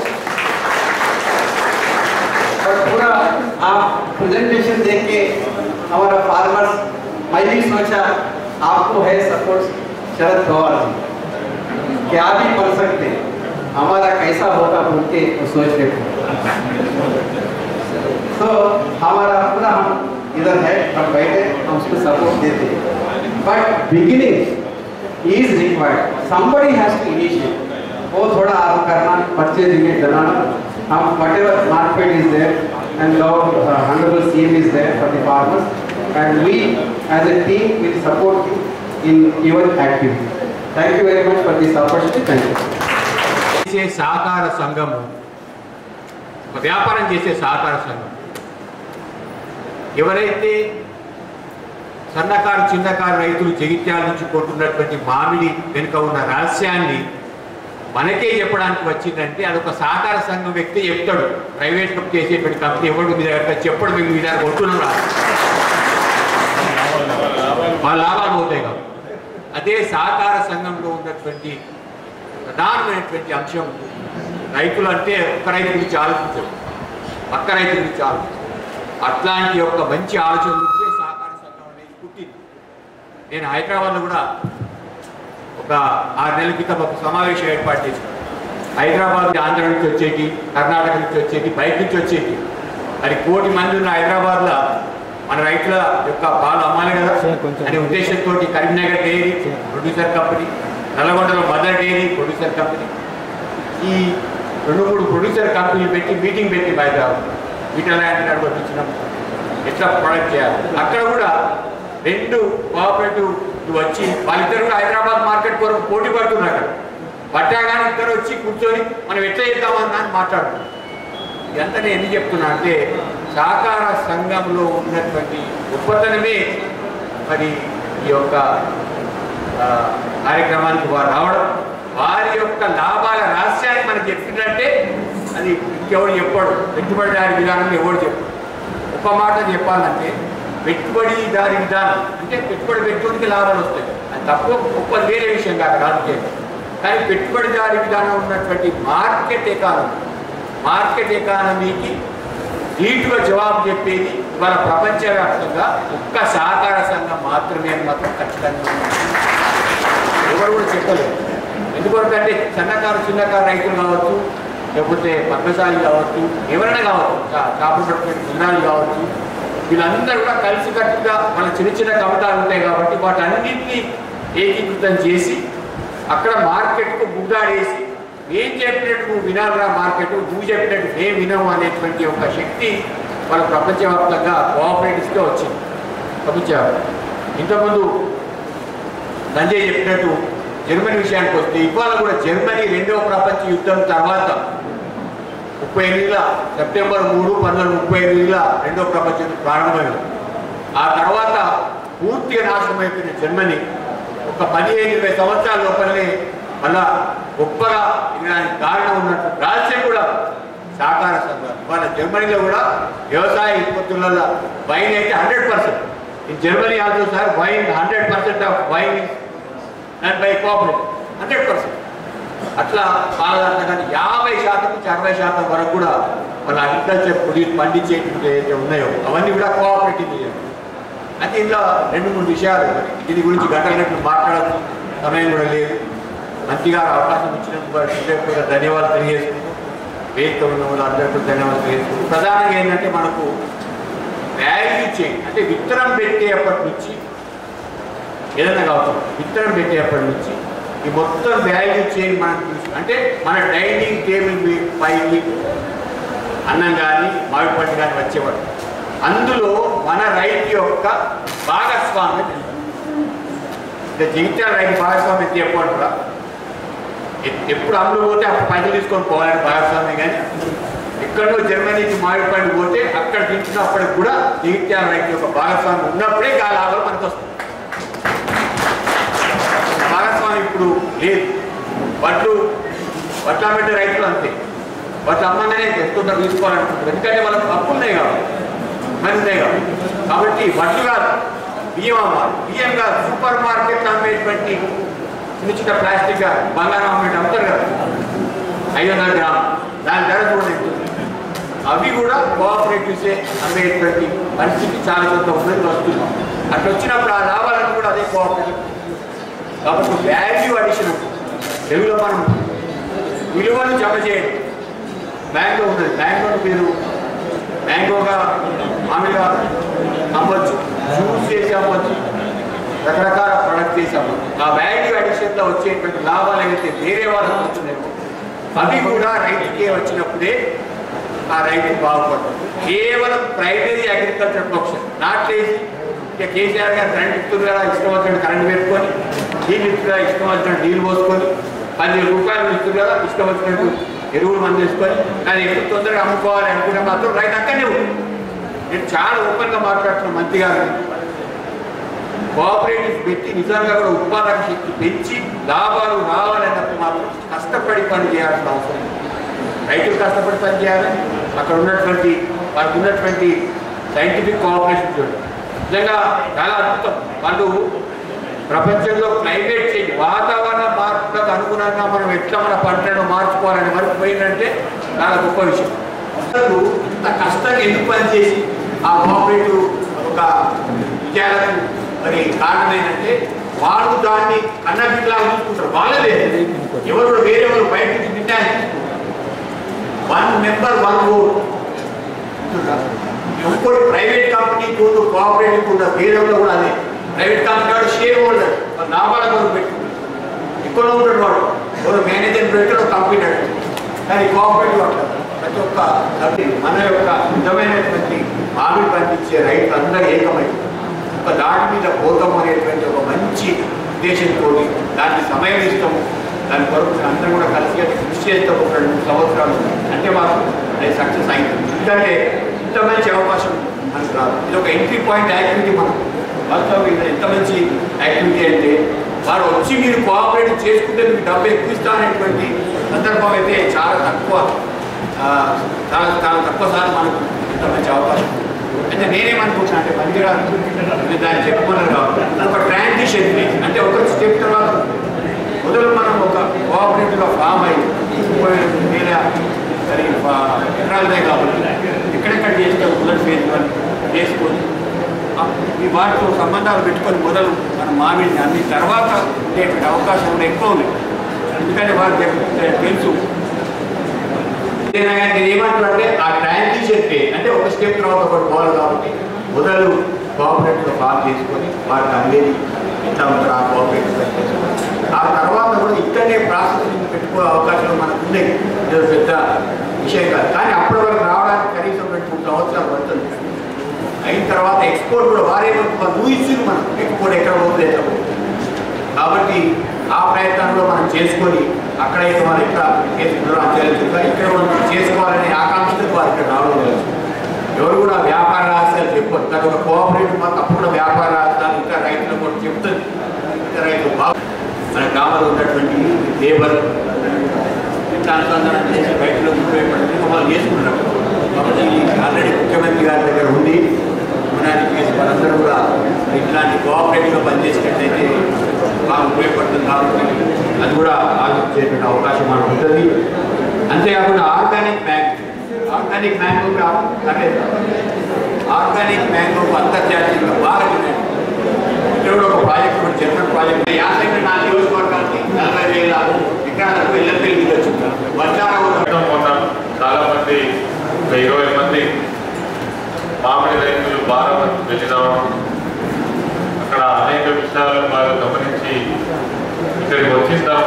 और पूरा आप प्रेजेंटेशन देख के हमारा फार्मर्स मैं भी सोचा आपको है सपोर्ट शरद पवार जी क्या भी कर सकते हैं हमारा कैसा होगा बोल के सोच रहे तो हमारा पूरा हम इधर है और बैठे हम उसको सपोर्ट देते हैं। But beginning is required, somebody has to initiate, वो थोड़ा आप करना परचेजिंग में बनाना हम whatever market is there and our uh, honorable C M is there for the farmers and we as a team will support you in your activity. Thank you very much for this opportunity. Thank you. చేసే సహకార సంఘము ఒక వ్యాపారం చేసే సహకార సంఘం ఎవరైతే సన్నకారు చిన్నకారు రైతులు జగిత్యాల నుంచి కొంటున్నటువంటి మామిడి వెనుక ఉన్న రహస్యాన్ని మనకే చెప్పడానికి వచ్చిందంటే అదొక సహకార సంఘం వ్యక్తి చెప్తాడు. ప్రైవేట్ చేసేటువంటి కంపెనీ ఎవరు మీద చెప్పడం మేము మీద కొంటున్నాం రా వాళ్ళ లాభాలు పోతాయి కాబట్టి అదే సహకార సంఘంలో ఉన్నటువంటి ప్రధానమైనటువంటి అంశం రైతులు అంటే ఒక్క రైతు గురించి ఆలోచించరు, పక్క రైతు గురించి ఆలోచించరు. అట్లాంటి యొక్క మంచి ఆలోచన నుంచే సహకార సంఘం అనేది పుట్టింది. నేను హైదరాబాద్లో కూడా ఒక ఆరు నెలల క్రితం ఒక సమావేశం ఏర్పాటు చేశాను. హైదరాబాద్ ఆంధ్ర నుంచి వచ్చేటి, కర్ణాటక నుంచి వచ్చేటి, బయట నుంచి వచ్చేటి అది కోటి మంది ఉన్న హైదరాబాద్లో మన రైతుల యొక్క పాలు అమ్మాలి కదా అనే ఉద్దేశంతో కరీంనగర్ డైరీ ప్రొడ్యూసర్ కంపెనీ, నల్లగొండలో మదర్ డైరీ ప్రొడ్యూసర్ కంపెనీ, ఈ రెండు మూడు ప్రొడ్యూసర్ కంపెనీలు పెట్టి మీటింగ్ పెట్టి హైదరాబాద్ వీటలాంటి నడిపించినాం ఎట్లా ప్రొడక్ట్ చేయాలి. అక్కడ కూడా రెండు కోఆపరేటివ్ వచ్చి వాళ్ళిద్దరు కూడా హైదరాబాద్ మార్కెట్ కొరకు పోటీ పడుతున్నారు. అక్కడ పట్టాగానే ఇద్దరు వచ్చి కూర్చొని మనం ఎట్లా చేద్దామని అని మాట్లాడుతున్నాం. ఇదంతా నేను ఎందుకు చెప్తున్నా అంటే సహకార సంఘంలో ఉన్నటువంటి గొప్పతనమే మరి ఈ యొక్క కార్యక్రమానికి వారు రావడం, వారి యొక్క లాభాల రహస్యాన్ని మనకి చెప్పిందంటే అది ఇంకెవరు చెప్పాడు. పెట్టుబడిదారి విధానం ఎవరు చెప్పాడు. ఒక మాట చెప్పాలంటే పెట్టుబడిదారి విధానం అంటే పెట్టుబడి పెట్టుబడికి లాభాలు వస్తాయి, అది తక్కువ గొప్ప వేరే విషయం కాదు రాజకీయం. కానీ పెట్టుబడిదారి విధానం ఉన్నటువంటి మార్కెట్ ఎకానమీ మార్కెట్ ఎకానమీకి నీటుగా జవాబు చెప్పేది ఇవాళ ప్రపంచవ్యాప్తంగా ఒక్క సహకార సంఘం మాత్రమే అని మాత్రం ఖచ్చితంగా ఎవరు కూడా చెప్పలేదు. ఎందుకంటే సన్నకారు చిన్నకారు రైతులు కావచ్చు, లేకపోతే పద్మశాలి కావచ్చు, ఎవరైనా కావచ్చు, కాపులు పట్టుకునే గుణాలు కావచ్చు, వీళ్ళందరూ కూడా కలిసికట్టుగా మన చిన్న చిన్న కమతాలు ఉంటాయి కాబట్టి వాటన్నింటినీ ఏకీకృతం చేసి అక్కడ మార్కెట్కు బుగ్గాడేసి ఏం చెప్పినట్టు నువ్వు వినాలరా మార్కెట్, నువ్వు చెప్పినట్టు మేము వినవు అనేటువంటి ఒక శక్తి మన ప్రపంచవ్యాప్తంగా కోఆపరేటివ్స్గా వచ్చింది. ప్రపంచవ్యాప్తంగా ఇంతకుముందు సంజయ్ చెప్పినట్టు జర్మనీ విషయానికి వస్తే ఇవాళ కూడా జర్మనీ రెండవ ప్రపంచ యుద్ధం తర్వాత ముప్పై ఎనిమిదిల సెప్టెంబర్ మూడు పంతొమ్మిది ముప్పై ఎనిమిదిల రెండవ ప్రపంచ యుద్ధం ప్రారంభమైంది. ఆ తర్వాత పూర్తిగా నాశనం అయిపోయిన జర్మనీ ఒక పదిహేను ఇరవై సంవత్సరాల లోపలనే మళ్ళా గొప్పగా దానికి కారణం ఉన్నట్టు రహస్యం కూడా సహకార సంఘాలు. వాళ్ళ జర్మనీలో కూడా వ్యవసాయ ఉత్పత్తులలో వైన్ అయితే hundred percent in Germany also sir wine hundred percent of wine and by cooperative hundred percent అట్లా బాగా కానీ యాభై శాతం నుంచి అరవై శాతం వరకు కూడా వాళ్ళ అగ్రికల్చర్ ప్రొడ్యూస్ పండించేటువంటి ఏదైతే ఉన్నాయో అవన్నీ కూడా కోఆపరేటివ్. అయితే ఇందులో రెండు మూడు విషయాలు దీని గురించి గంటలు మాట్లాడచ్చు సమయం కూడా లేదు. మంచిగా అవకాశం ఇచ్చినందుకు ధన్యవాదాలు తెలియజేసుకుంటూ వేదిక ఉన్న వాళ్ళు అందరికీ ధన్యవాదాలు తెలియజేసుకుంటూ ప్రధానంగా ఏంటంటే మనకు వాల్యూ చైన్ అంటే విత్తనం పెట్టేప్పటి నుంచి ఏదైనా కావచ్చు విత్తనం పెట్టేప్పటి నుంచి ఈ మొత్తం వాల్యూ చైన్ మనం చూసి అంటే మన డైనింగ్ టేబుల్ పైకి అన్నం కానీ మామిడి పండు కానీ వచ్చేవాడు. అందులో మన రైతు యొక్క భాగస్వామ్యం అంటే జగిత్యాల రైతు భాగస్వామ్యం చెప్పమంటారా? ఎప్పుడు అమ్ముడు పోతే అప్పుడు పైసలు తీసుకొని పోవాలని భాగస్వామ్యం, కానీ ఎక్కడో జర్మనీకి మామిడి పండు పోతే అక్కడ తింటున్నప్పటికి కూడా జగిత్యాల రైతు యొక్క భాగస్వామ్యం ఉన్నప్పుడే ఆ లాభాలు మనకు వస్తుంది. భాగస్వామ్యం ఇప్పుడు లేదు. వడ్లు వడ్ల పెట్టే రైతులు అంతే, వడ్లు అమ్మగానే తెస్తుంటారు తీసుకోవాలనుకుంటారు, ఎందుకంటే వాళ్ళకి అప్పు ఉన్నాయి కాబట్టి మరి ఉన్నాయి కాబట్టి. కాబట్టి వడ్లు కాదు బియ్యం అమ్మాలి. బియ్యం కాదు సూపర్ మార్కెట్లో అమ్మేటువంటి చిన్న చిన్న ప్లాస్టిక్ బంగారం అమ్మేటి అమ్ముతారు కదా ఐదు వందల గ్రాములు, దాని ధర చూడండి. అవి కూడా కోఆపరేటివ్సే అమ్మేటువంటి పరిస్థితి చాలా కొంత ఉన్నది వస్తుంది. అట్లా వచ్చినప్పుడు ఆ లాభాలను కూడా అదే కోఆపరేటివ్. కాబట్టి వాల్యూ అడిషన్ తెలుగులో మనం విలువను జమ చేయండి. మ్యాంగో ఉన్నది, మ్యాంగోను మీరు మ్యాంగోగా మామిడిగా అమ్మవచ్చు, జ్యూస్ చేసి అమ్మవచ్చు, రకరకాల ప్రొడక్ట్ చేసి అమ్మవచ్చు. ఆ వాల్యూ అడిషన్లో వచ్చేటువంటి లాభాలు ఏవైతే వేరే వాళ్ళకి వస్తున్నాయో అవి కూడా రైతుకే వచ్చినప్పుడే ఆ రైతు బాగుపడుతుంది. కేవలం ప్రైమరీ అగ్రికల్చర్ ప్రొఫెషన్ నాట్లేసి ఇక కేసీఆర్ గారు కరెంట్ ఇస్తుంది కదా ఇష్టం వచ్చినట్టు కరెంట్ పెట్టుకొని, నీళ్ళు ఇస్తుంది ఇష్టం వచ్చినట్టు నీళ్ళు పోసుకొని, పదివేల రూపాయలు ఇస్తుంది కదా ఇష్టం వచ్చినట్టు ఎరువులు మంది వేసుకొని, కానీ ఎప్పుడు తొందరగా అమ్ముకోవాలి అనుకుంటే మాత్రం రైతు అక్కడనే ఉంది. నేను చాలా ఓపెన్గా మాట్లాడుతున్న మంత్రి గారు, కోఆపరేటివ్స్ పెట్టి నిజంగా కూడా ఉత్పాదక శక్తి పెంచి లాభాలు రావాలన్నప్పుడు మాత్రం కష్టపడి పని చేయాల్సిన అవసరం. రైతులు కష్టపడి పని చేయాలి. అక్కడ ఉన్నటువంటి వాళ్ళకు ఉన్నటువంటి సైంటిఫిక్ కోఆపరేషన్ చూడండి, నిజంగా చాలా అద్భుతం. వాళ్ళు ప్రపంచంలో క్లైమేట్ చేంజ్ వాతావరణ మార్పులకు అనుగుణంగా మనం ఎట్లా మన పంటలను మార్చుకోవాలని వరకు పోయిందంటే చాలా గొప్ప విషయం. అసలు ఇంత కష్టంగా ఎందుకు పనిచేసి ఆ కోఆపరేటివ్ ఒక విజయాలకు మరి కారణం ఏంటంటే వాళ్ళు దాన్ని కన్న బిడ్డలాగా చూసుకుంటారు. వాళ్ళే లేదు, ఎవరు వేరే వాళ్ళు బయట నుంచి తింటారు. One member one vote. ఇంకోటి ప్రైవేట్ కంపెనీకి ఉండు, కోఆపరేటివ్ ఉండదు, వేరే కూడా అదే. ప్రైవేట్ కంపెనీ వాడు షేర్ హోల్డర్, లాభాల కొరకు పెట్టుకుంటాడు, ఎక్కువ ఉంటాడు వాడు, ఎవరు మేనేజర్ పెట్టాడు కంపెనీ అడ్డు. కానీ కోఆపరేటివ్ అంటారు ప్రతి ఒక్క కంపెనీ మన యొక్క నిజమైనటువంటి మామిడి పండించే రైతులు అందరూ ఏకమై ఒక దాటి మీద పోతాం అనేటువంటి ఒక మంచి ఉద్దేశంతో దానికి సమయం ఇస్తాము, దాని కొరకు అందరూ కూడా కలిసి కృషి చేస్తాము. ఒక రెండు సంవత్సరాలు అంటే మాకు అది సక్సెస్ అయింది. ఎందుకంటే ఇంత మంచి అవకాశం మనకు రాదు. ఇది ఒక ఎంట్రీ పాయింట్ యాక్టివిటీ. మనం వాస్తవం ఇది ఎంత మంచి యాక్టివిటీ అంటే వారు వచ్చి మీరు కోఆపరేటివ్ చేసుకుంటే మీకు డబ్బు ఎక్కువ ఇస్తాననేటువంటి సందర్భం అయితే చాలా తక్కువ, చాలా చాలా తక్కువ సార్లు మనకు ఇంత మంచి అవకాశం. అయితే నేనేమనుకుంటున్నా అంటే పనికిరాదు దాన్ని చెప్పుకున్నారు కాబట్టి ఒక ట్రాన్సిషన్ ఫేజ్ అంటే ఒక స్టెప్ తర్వాత మొదలు మనం ఒక కోఆపరేటివ్గా ఫామ్ అయ్యి వేరే సరే ఎకరాలదే కాబట్టి ఎక్కడెక్కడ చేస్తే మొదటి ఫేజ్ వన్ చేసుకొని ఈ వాటితో సంబంధాలు పెట్టుకొని మొదలు మనం మామిడిని అన్ని తర్వాత ఉండేటువంటి అవకాశం కూడా ఎక్కువ ఉంది. ఎందుకంటే వారికి తెలుసు ఏమంటారంటే ఆ ట్రాన్సిషన్ ఫేజ్ అంటే ఒక స్టెప్ తర్వాత ఒకటి పోవాలి కాబట్టి మొదలు కోఆపరేటివ్గా ఫామ్ చేసుకొని వాటిని అమ్మేది ఎట్లా ఉంటారు ఆ కోఆపరేటివ్ ఆ తర్వాత కూడా ఇక్కడనే ప్రాసెసింగ్ పెట్టుకునే అవకాశం మనకు ఉన్నాయి. ఇది పెద్ద విషయం కాదు, కానీ అప్పటి వరకు రావడానికి కనీసం రెండు మూడు సంవత్సరాలు పడుతుంది. అయిన తర్వాత ఎక్స్పోర్ట్ కూడా వారే ఊహించింది మనం ఎక్స్పోర్ట్ ఎక్కడ పోతుంది ఎట్లా పోతుంది. కాబట్టి ఆ ప్రయత్నంలో మనం చేసుకొని అక్కడైతే వాళ్ళు ఎట్లా చేసుకుంటారో అంచెలుగా ఇక్కడ మనం చేసుకోవాలనే ఆకాంక్షతో వారు ఇక్కడ రావడం లేదు. ఎవరు కూడా వ్యాపార రహస్యాలు చెప్పారు, కానీ ఒక కోఆపరేటివ్ మాకు అప్పుడు కూడా వ్యాపార రహస్యాలు ఇంకా రైతులకు కూడా చెప్తుంది. ఇంకా రైతులు బాగా మన గ్రామంలో ఉన్నటువంటి లేబర్ ఎట్లా అనుసంధానం చేసి రైతులకు ఉపయోగపడుతుంది వాళ్ళు చేసుకుంటున్నారు. కాబట్టి ఆల్రెడీ ముఖ్యమంత్రి గారి దగ్గర ఉంది కేసు వాళ్ళందరూ కూడా ఇట్లాంటి కోఆపరేటివ్గా పనిచేసినట్లయితే బాగా ఉపయోగపడుతుంది. కాబట్టి అది కూడా ఆలోచించేటువంటి అవకాశం మనకు ఉంటుంది. అంతేకాకుండా ఆర్గానిక్ మ్యాంగో ఆర్గానిక్ మ్యాంగో అంటే ఆర్గానిక్ మ్యాంగో అంతర్జాతీయంగా బాగా డిమాండ్. ఇక్కడ కూడా ఒక ప్రాజెక్ట్ కూడా జర్మన్ ప్రాజెక్ట్ యాభై నా నియోజకవర్గానికి నలభై వేల ఎకరాలకు ఎల్ఎల్పీ దిగొచ్చు. వర్షాలు చాలా మంది ఒక ఇరవై మంది మామిడి రైతులు బాగా మంది వెళ్ళినాం. అక్కడ అనేక విషయాలను బాగా గమనించి ఇక్కడికి వచ్చిన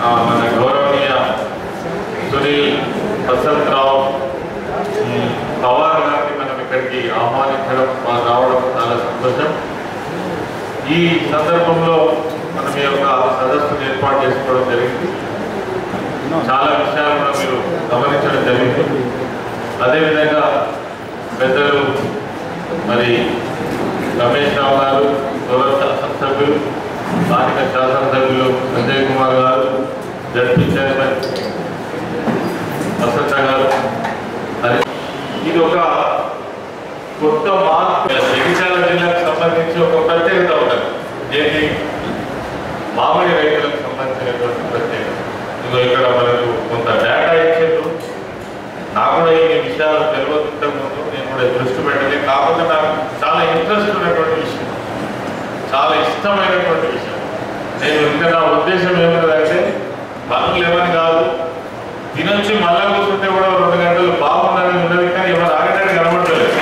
మన గౌరవనీయ సునీల్ వసంతరావు పవార్ గారిని మనం ఇక్కడికి ఆహ్వానించడం రావడం చాలా సంతోషం. ఈ సందర్భంలో మనం ఈ యొక్క సదస్సును ఏర్పాటు చేసుకోవడం జరిగింది. చాలా విషయాలు కూడా మీరు గమనించడం జరిగింది. అదేవిధంగా పెద్దలు మరి రమేష్ రావు గారు, గౌరవ శాసనసభ్యులు, స్థానిక శాసనసభ్యులు సంజయ్ కుమార్ గారు, జడ్పీ చైర్మన్ వసంత గారు, ఇది ఒక కొత్త మార్పు. జగిత్యాల జిల్లాకు సంబంధించి ఒక ప్రత్యేకత ఉంటుంది. ఏంటి? మామిడి రైతులకు సంబంధించినటువంటి ప్రత్యేకత. ఇదిగో ఇక్కడ మనకు కొంత డేటా ఇచ్చారు. నాకు కూడా ఈ విషయాలు తెలియదు ముందు నేను కూడా దృష్టి పెట్టలేదు. కాకపోతే నాకు చాలా ఇంట్రెస్ట్ ఉన్నటువంటి విషయం, చాలా ఇష్టమైనటువంటి విషయం. నేను ఇంకా నా ఉద్దేశం ఏమిటంటే పనులు ఏమని కాదు, తినొచ్చి మళ్ళా కూర్చుంటే కూడా రెండు గంటలు బాగుందని ఉన్నది, కానీ ఎవరు ఆగడానికి కనబడలేదు.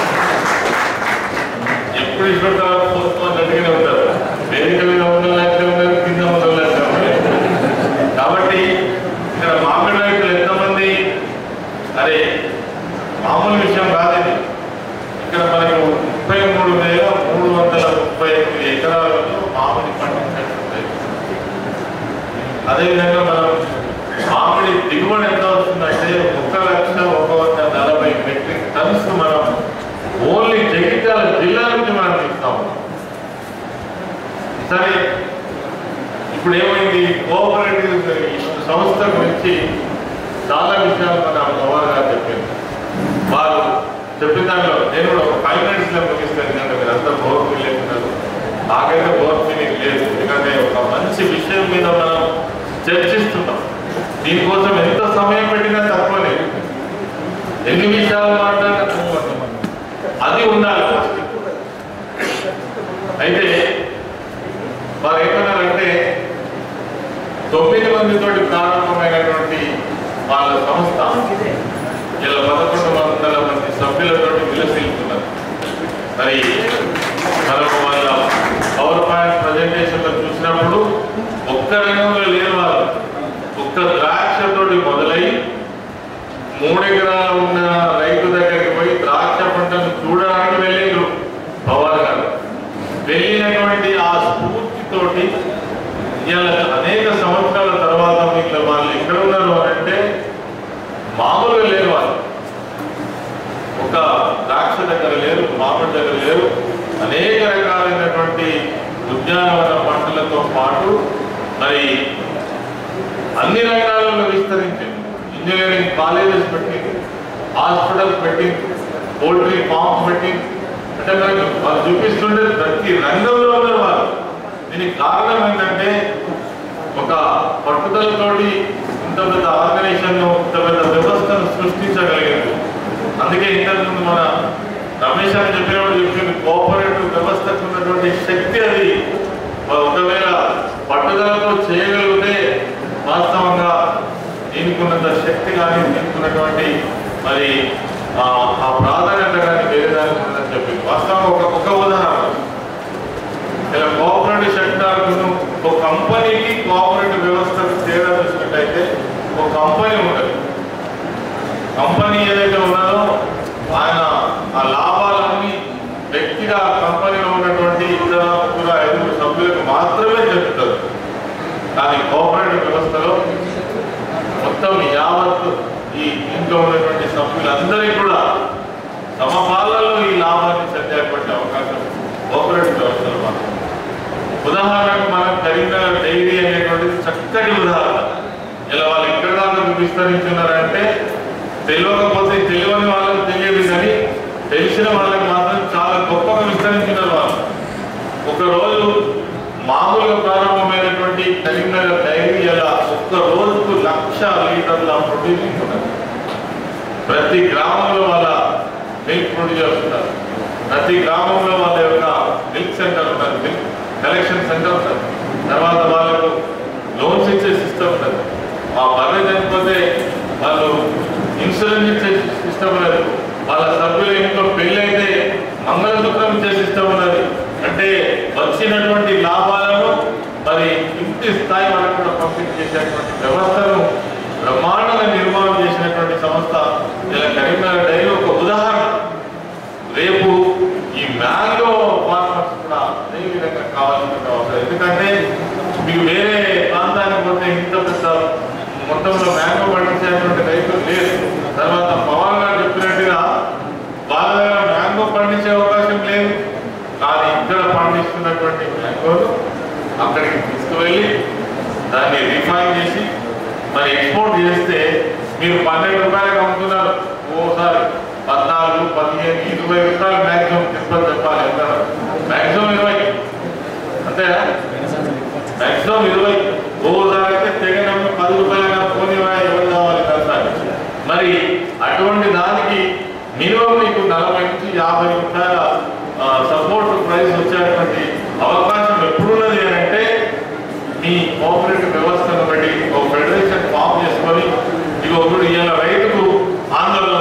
ఎప్పుడు ఇప్పటి తర్వాత పోతున్న గట్టిగానే ఉంటారు. వేదిక మీద ఉండలేకపోతే ఉన్నారు, కింద ఉండలేకపోతే. కాబట్టి ఇక్కడ మామిడి రైతులు ఎంతమంది, అరే మామూలు విషయం కాదు ఇది. ఇక్కడ మనకు ముప్పై మూడు వేల మూడు వందల ముప్పై ఎనిమిది ఎకరాలలో మామిడి పండించినట్టు. అదేవిధంగా మనం మామిడి దిగుబడి ఎంత వస్తుందంటే ఒక లక్ష ఒక వంద నలభై మెట్రిక్ టన్స్ మనం ఓన్లీ జగిత్యాల జిల్లా నుంచి మనం ఇస్తాం. సరే, ఇప్పుడు ఏమైంది, కోఆపరేటివ్ సంస్థ గురించి చాలా విషయాలు మన పవార్ గారు చెప్పింది. వారు చెప్పిన దానిలో నేను కూడా ఒక ఫైవ్ మినిట్స్లో ముగిస్తాను, ఎందుకంటే మీరు అంతా బోర్ ఫీలింగ్. నాకైతే బోర్ ఫీలింగ్ లేదు, ఎందుకంటే ఒక మంచి విషయం మీద మనం చర్చిస్తున్నాం. దీనికోసం ఎంత సమయం పెట్టినా తక్కువనే, ఎన్ని విషయాలు మాట్లాడినా తక్కువ, అది ఉండాలి. అయితే వారు ఏమన్నారంటే తొమ్మిది మందితోటి ప్రారంభమైనటువంటి వాళ్ళ సంస్థ ఇలా పదకొండు వందల మంది సభ్యులతో విలసిల్లుతున్నారు. మరి మనకు వాళ్ళ పవర్ పాయింట్ ప్రజెంటేషన్లో చూసినప్పుడు ఒక్క రంగంలో లేని వాళ్ళు, ఒక్క ద్రాక్షతోటి మొదలై మూడెకరాలు ఉన్న రైతు దగ్గరికి పోయి ద్రాక్ష పంటను చూడడానికి వెళ్ళిండ్రు పవార్ గారు. వెళ్ళినటువంటి ఆ స్ఫూర్తితోటి ఇలా అనేక సంవత్సరాల తర్వాత మీకు వాళ్ళు ఎక్కడ ఉన్నారు అంటే మామూలుగా లేరు. వాళ్ళు ఒక ద్రాక్ష దగ్గర లేరు, మామిడి దగ్గర లేరు, అనేక రకాలైనటువంటి ఉద్యానవన పంటలతో పాటు మరి అన్ని రంగాలలో విస్తరించింది. ఇంజనీరింగ్ కాలేజెస్ పెట్టింది, హాస్పిటల్స్ పెట్టింది, పోల్ట్రీ ఫార్మ్స్ పెట్టింది. అంటే మనకి వాళ్ళు చూపిస్తుంటే ప్రతి రంగంలో ఉన్నారు వాళ్ళు. దీనికి కారణం ఏంటంటే ఒక పట్టుదలతోటి ఇంత పెద్ద ఆర్గనైజేషన్, ఇంత పెద్ద వ్యవస్థను సృష్టించగలిగారు. అందుకే ఇంతకుముందు మన రమేష్ అని చెప్పినప్పుడు చెప్పింది, కోఆపరేటివ్ వ్యవస్థకు ఉన్నటువంటి శక్తి అది. ఒకవేళ పట్టుదలతో చేయగలిగితే వాస్తవంగా దీనికి ఉన్నంత శక్తి కానీ, దీనికి ఉన్నటువంటి మరి ఆ ప్రాధాన్యత కానీ వేరే దానికి ఉందని చెప్పింది. వాస్తవంగా ఒక ఒక ఉదాహరణ, ఇలా కోఆపరేటివ్ సెక్టార్ను ఒక కంపెనీకి కోఆపరేటివ్ వ్యవస్థకు తేడా చూసినట్టయితే ఒక కంపెనీ ఉండదు. కంపెనీ ఏదైతే ఉన్నదో ఆయన ఆ లాభాలన్నీ వ్యక్తిగా కంపెనీలో ఉన్నటువంటి ఇద్దరు ముగ్గురు ఐదుగురు సభ్యులకు మాత్రమే చెప్తారు. కానీ కోఆపరేటివ్ వ్యవస్థలో మొత్తం యావత్ ఈ ఇంట్లో ఉన్నటువంటి సభ్యులందరికీ కూడా సమపాలలో ఈ లాభాన్ని సత్యాపట్టే అవకాశం కోఆపరేటివ్ వ్యవస్థలో మాత్రం. ఉదాహరణకు మనం కరీంనగర్ డైరీ అనేటువంటిది చక్కటి ఉదాహరణ. ఇలా వాళ్ళు ఎక్కడ దాకా విస్తరించున్నారంటే తెలియకపోతే తెలియని వాళ్ళకి తెలియదు, కానీ తెలిసిన వాళ్ళకి మాత్రం చాలా గొప్పగా విస్తరించినారు వాళ్ళు. ఒకరోజు మామూలుగా ప్రారంభమైనటువంటి కరీంనగర్ డైరీ ఇలా ఒక్క రోజుకు లక్ష లీటర్ల ప్రొడ్యూస్ ఉన్నారు. ప్రతి గ్రామంలో వాళ్ళ మిల్క్ ప్రొడ్యూసర్స్ ఉంటారు, ప్రతి గ్రామంలో వాళ్ళ యొక్క మిల్క్ సెంటర్ ఉంటారు, మిల్క్ కలెక్షన్ సెంటర్ ఉంటుంది. తర్వాత వాళ్ళకు లోన్స్ ఇచ్చే సిస్టమ్ ఉంటుంది. ఆ బర్రె చనిపోతే వాళ్ళు ఇన్సూరెన్స్ ఇచ్చే సిస్టమ్ ఉన్నది. వాళ్ళ సభ్యుల ఇంట్లో పెళ్ళి అయితే మంగళసూత్రం ఇచ్చే సిస్టమ్ ఉన్నది. అంటే వచ్చినటువంటి లాభాలను మరి ఇంటి కింది స్థాయి వరకు కూడా పంపిణీ చేసేటువంటి వ్యవస్థను బ్రహ్మాండంగా నిర్మాణం చేసినటువంటి సంస్థ ఇలా కరీంనగర్ డైరీ ఒక ఉదాహరణ. రేపు ఈ మ్యాంగో ఫార్మర్స్ కూడా అదే విధంగా కావాల్సిన అవసరం. ఎందుకంటే మీకు వేరే ప్రాంతానికి పోతే ఇంత పెద్ద మొత్తంలో మ్యాంగో పండించేటువంటి రైతులు లేదు. తర్వాత పవన్ గారు చెప్పినట్టుగా వాళ్ళ దగ్గర మ్యాంగో పండించే అవకాశం లేదు. కానీ ఇక్కడ పండిస్తున్నటువంటి మ్యాంగోలు అక్కడికి తీసుకువెళ్ళి దాన్ని రిఫైన్ చేసి మరి ఎక్స్పోర్ట్ చేస్తే మీరు పన్నెండు రూపాయలకు అమ్ముతున్నారు, ఓసారి పద్నాలుగు పదిహేను ఇరవై రూపాయలు మ్యాక్సిమం తిప్పని చెప్పాలి. ఎంత మ్యాక్సిమం ఇరవై, అంతే మ్యాక్సిమం ఇరవై. ఓసారి అయితే తెగనమ్మ పది రూపాయలుగా పోనీ ఎవరు కావాలి కదా. మరి అటువంటి దానికి మినిమం మీకు నలభై నుంచి యాభై రూపాయల సపోర్ట్ ప్రైస్ వచ్చేటువంటి అవకాశం ఎప్పుడున్నది అని అంటే మీ కోఆపరేటివ్ వ్యవస్థను బట్టి ఒక ఫెడరేషన్ ఫామ్ చేసుకొని ఇక ఒకటి ఇవాళ రైతుకు ఆందోళన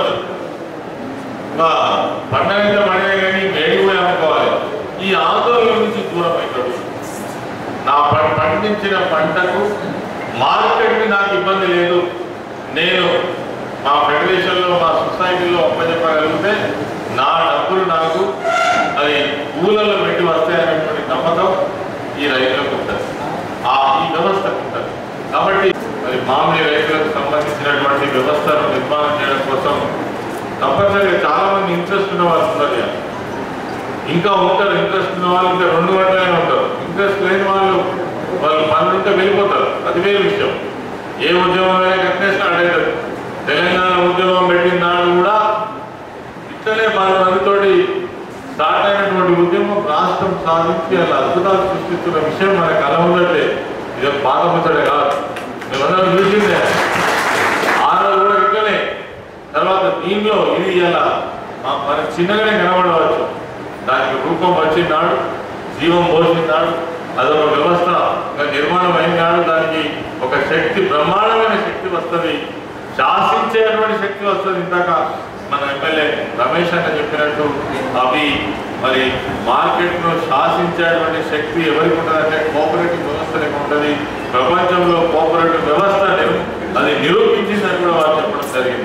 పంటంతా పడినా కానీ వేడి పోయి అమ్ముకోవాలి. ఈ ఆందోళన నుంచి దూరం అవుతాడు. నా పండించిన పంటకు మార్కెట్కి నాకు ఇబ్బంది లేదు, నేను మా ఫెడరేషన్లో మా సొసైటీలో అప్పచెప్పగలిగితే నా డబ్బులు నాకు అది ఊళ్ళలో పెట్టి వస్తాయనేటువంటి నమ్మకం ఈ రైతులకు ఉంటుంది, ఆ ఈ వ్యవస్థకు ఉంటుంది. కాబట్టి మరి మామూలు రైతులకు సంబంధించినటువంటి వ్యవస్థను నిర్మాణం చేయడం కోసం తప్పనిసరిగా చాలా మంది ఇంట్రెస్ట్ ఉన్న వాళ్ళు ఉన్నారు. ఇంకా ఉంటారు ఇంట్రెస్ట్ ఉన్న వాళ్ళు, ఇంకా రెండు గంటలైనా ఉంటారు. ఇంట్రెస్ట్ లేని వాళ్ళు వాళ్ళు పనులు ఉంటే వెళ్ళిపోతారు, అది వేరే విషయం. ఏ ఉద్యమం అయినా కట్టే స్టార్ట్ అవుతుంది. తెలంగాణ ఉద్యమం పెట్టిన నాడు కూడా ఇట్లనే మన మందితోటి స్టార్ట్ అయినటువంటి ఉద్యమం రాష్ట్రం సాధించి అలా అద్భుతాలు సృష్టిస్తున్న విషయం మన కళ ఉందంటే ఇది పాత ముచ్చడే కాదు, మేమందరం చూసిందే. ఆ రోజు కూడా ఇట్లనే. తర్వాత దీనిలో ఇది ఇలా మనకు చిన్నగానే కనబడవచ్చు, దానికి రూపం వచ్చినాడు, జీవం పోసినాడు, అదొక వ్యవస్థ నిర్మాణం అయినాడు. దానికి ఒక శక్తి, బ్రహ్మాండమైన శక్తి వస్తుంది, శాసించేటువంటి శక్తి వస్తుంది. ఇందాక మన ఎమ్మెల్యే రమేష్ అన్న చెప్పినట్టు అవి మరి మార్కెట్ను శాసించేటువంటి శక్తి ఎవరికి ఉంటుందంటే కోఆపరేటివ్ వ్యవస్థలకు ఉంటుంది. ప్రపంచంలో కోఆపరేటివ్ వ్యవస్థ అది నిరూపించిందని కూడా వారు చెప్పడం జరిగింది.